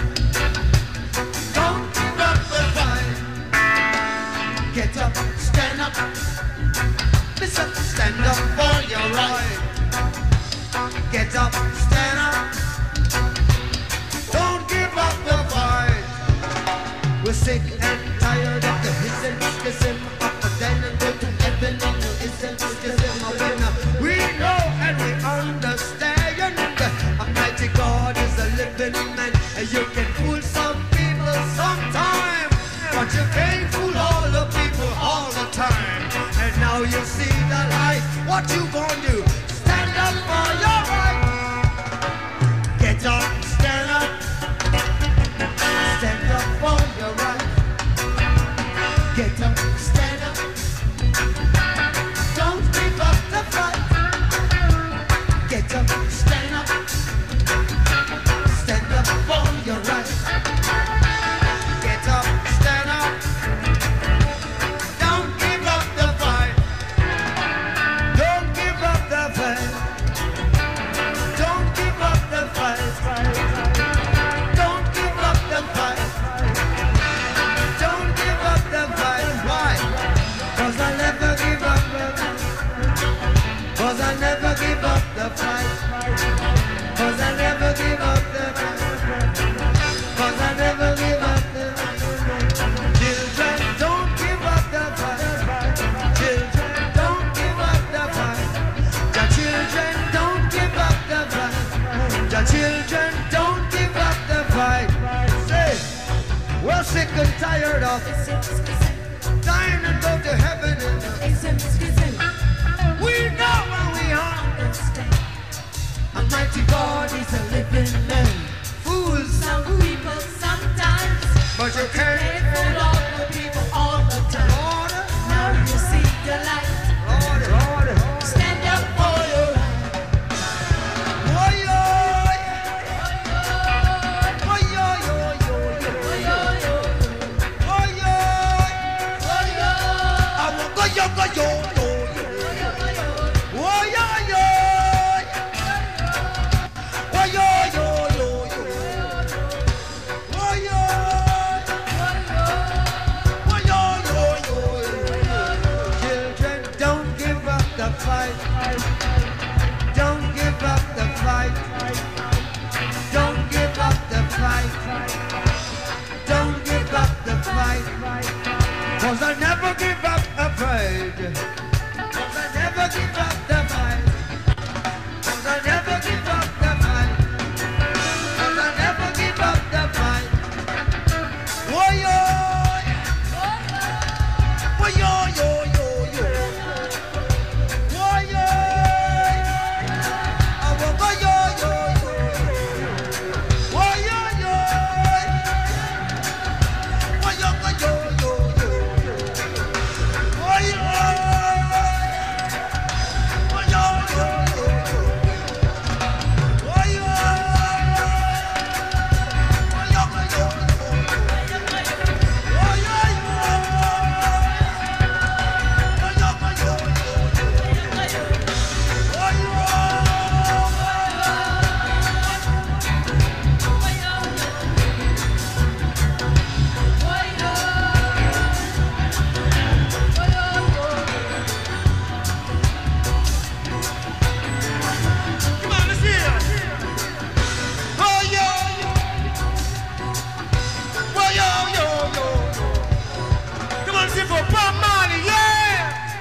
don't give up the fight. Get up, stand up, listen, stand up for your right. Get up, stand up, don't give up the fight. We're sick and tired of the hiss and schism, up and down and go to heaven on the hiss and schism. When we know and we understand a mighty God is a living man, and you can fool some people sometime, but you can't fool all the people all the time. And now you see the light. What you gonna do? Stand up for your right. Get up, stand up, stand up for your right. Get up, stand up, don't give up the fight. Get up, stand up, stand up for your right. Get up, stand up, don't give up the fight. Don't sick and tired of dying and go to heaven. We know where we are. Almighty God is a living man. Fools, Some people sometimes, but you can't fool all the people all the time. Lord, Now you see the light. Lord, Lord. Stand up for your right. Oh, yo, oh, yo, yo, yo, yo. Oh, yo, I want go, yo, go, yo, yo, yo. Oh, yo, yo. Oh, yo, yo, yo, yo. Oh, yo. Oh, yo, yo, yo. Children, don't give up the fight. Don't give up the fight. Don't give up the fight. Don't give up the fight. Cause I never give up the fight. Cause I never give up the fight. Cause I never give up the fight. Cause I never give up the fight. Whoa, yo. Whoa, yo, yo, yo, yo. Whoa, yo. I will go, yo, yo, yo. Whoa, yo, yo. Whoa, yo, go, yo, yo, yo. Whoa, yo. Whoa, yo, yo, yo, yo. Whoa, yo. Whoa, yo, go, yo, yo. Whoa, yo, Come on, let's hear it. Oh, yo. Oh, yo, yo, yo. Come on, sing for Bob Marley, yeah.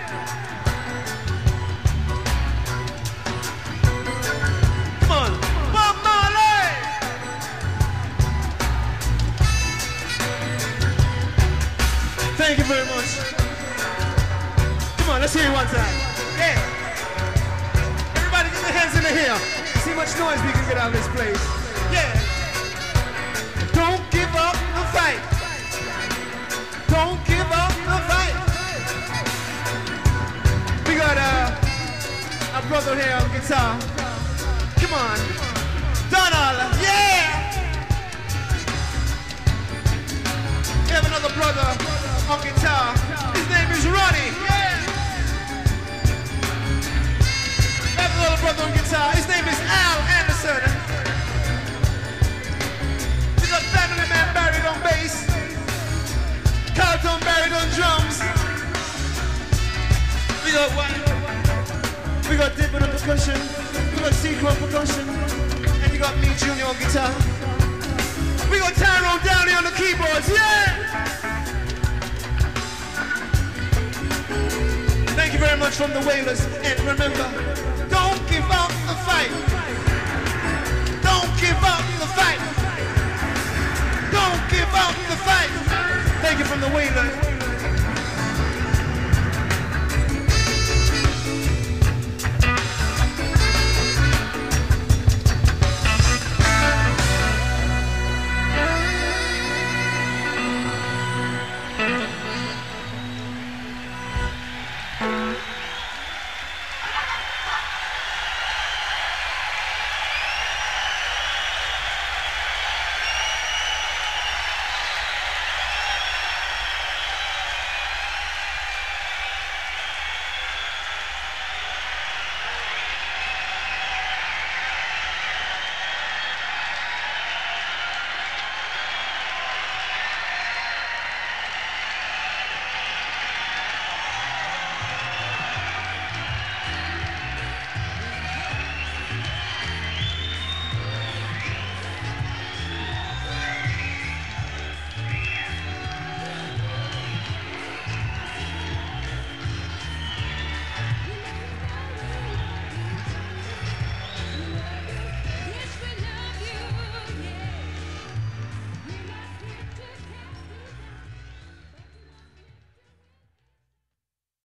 Come on, Bob Marley. Thank you very much. Come on, let's hear it one time. Yeah. Everybody get their hands in the air. See how much noise we can get out of this place. Yeah. Don't give up the fight. Don't give up the fight. We got uh, our brother here on guitar. Come on. Donald, yeah. We have another brother on guitar. His name is Ronnie. Yeah. We have another brother on guitar. His name is Al Anderson. We got Family Man Barry on bass. Carlton Barry on drums. We got one. We got Dip on percussion. We got Sequel on percussion. And you got me, Junior, on guitar. We got Tyrone down here on the keyboards. Yeah! Thank you very much from the Wailers. And remember, don't give up the fight. Don't give up the fight.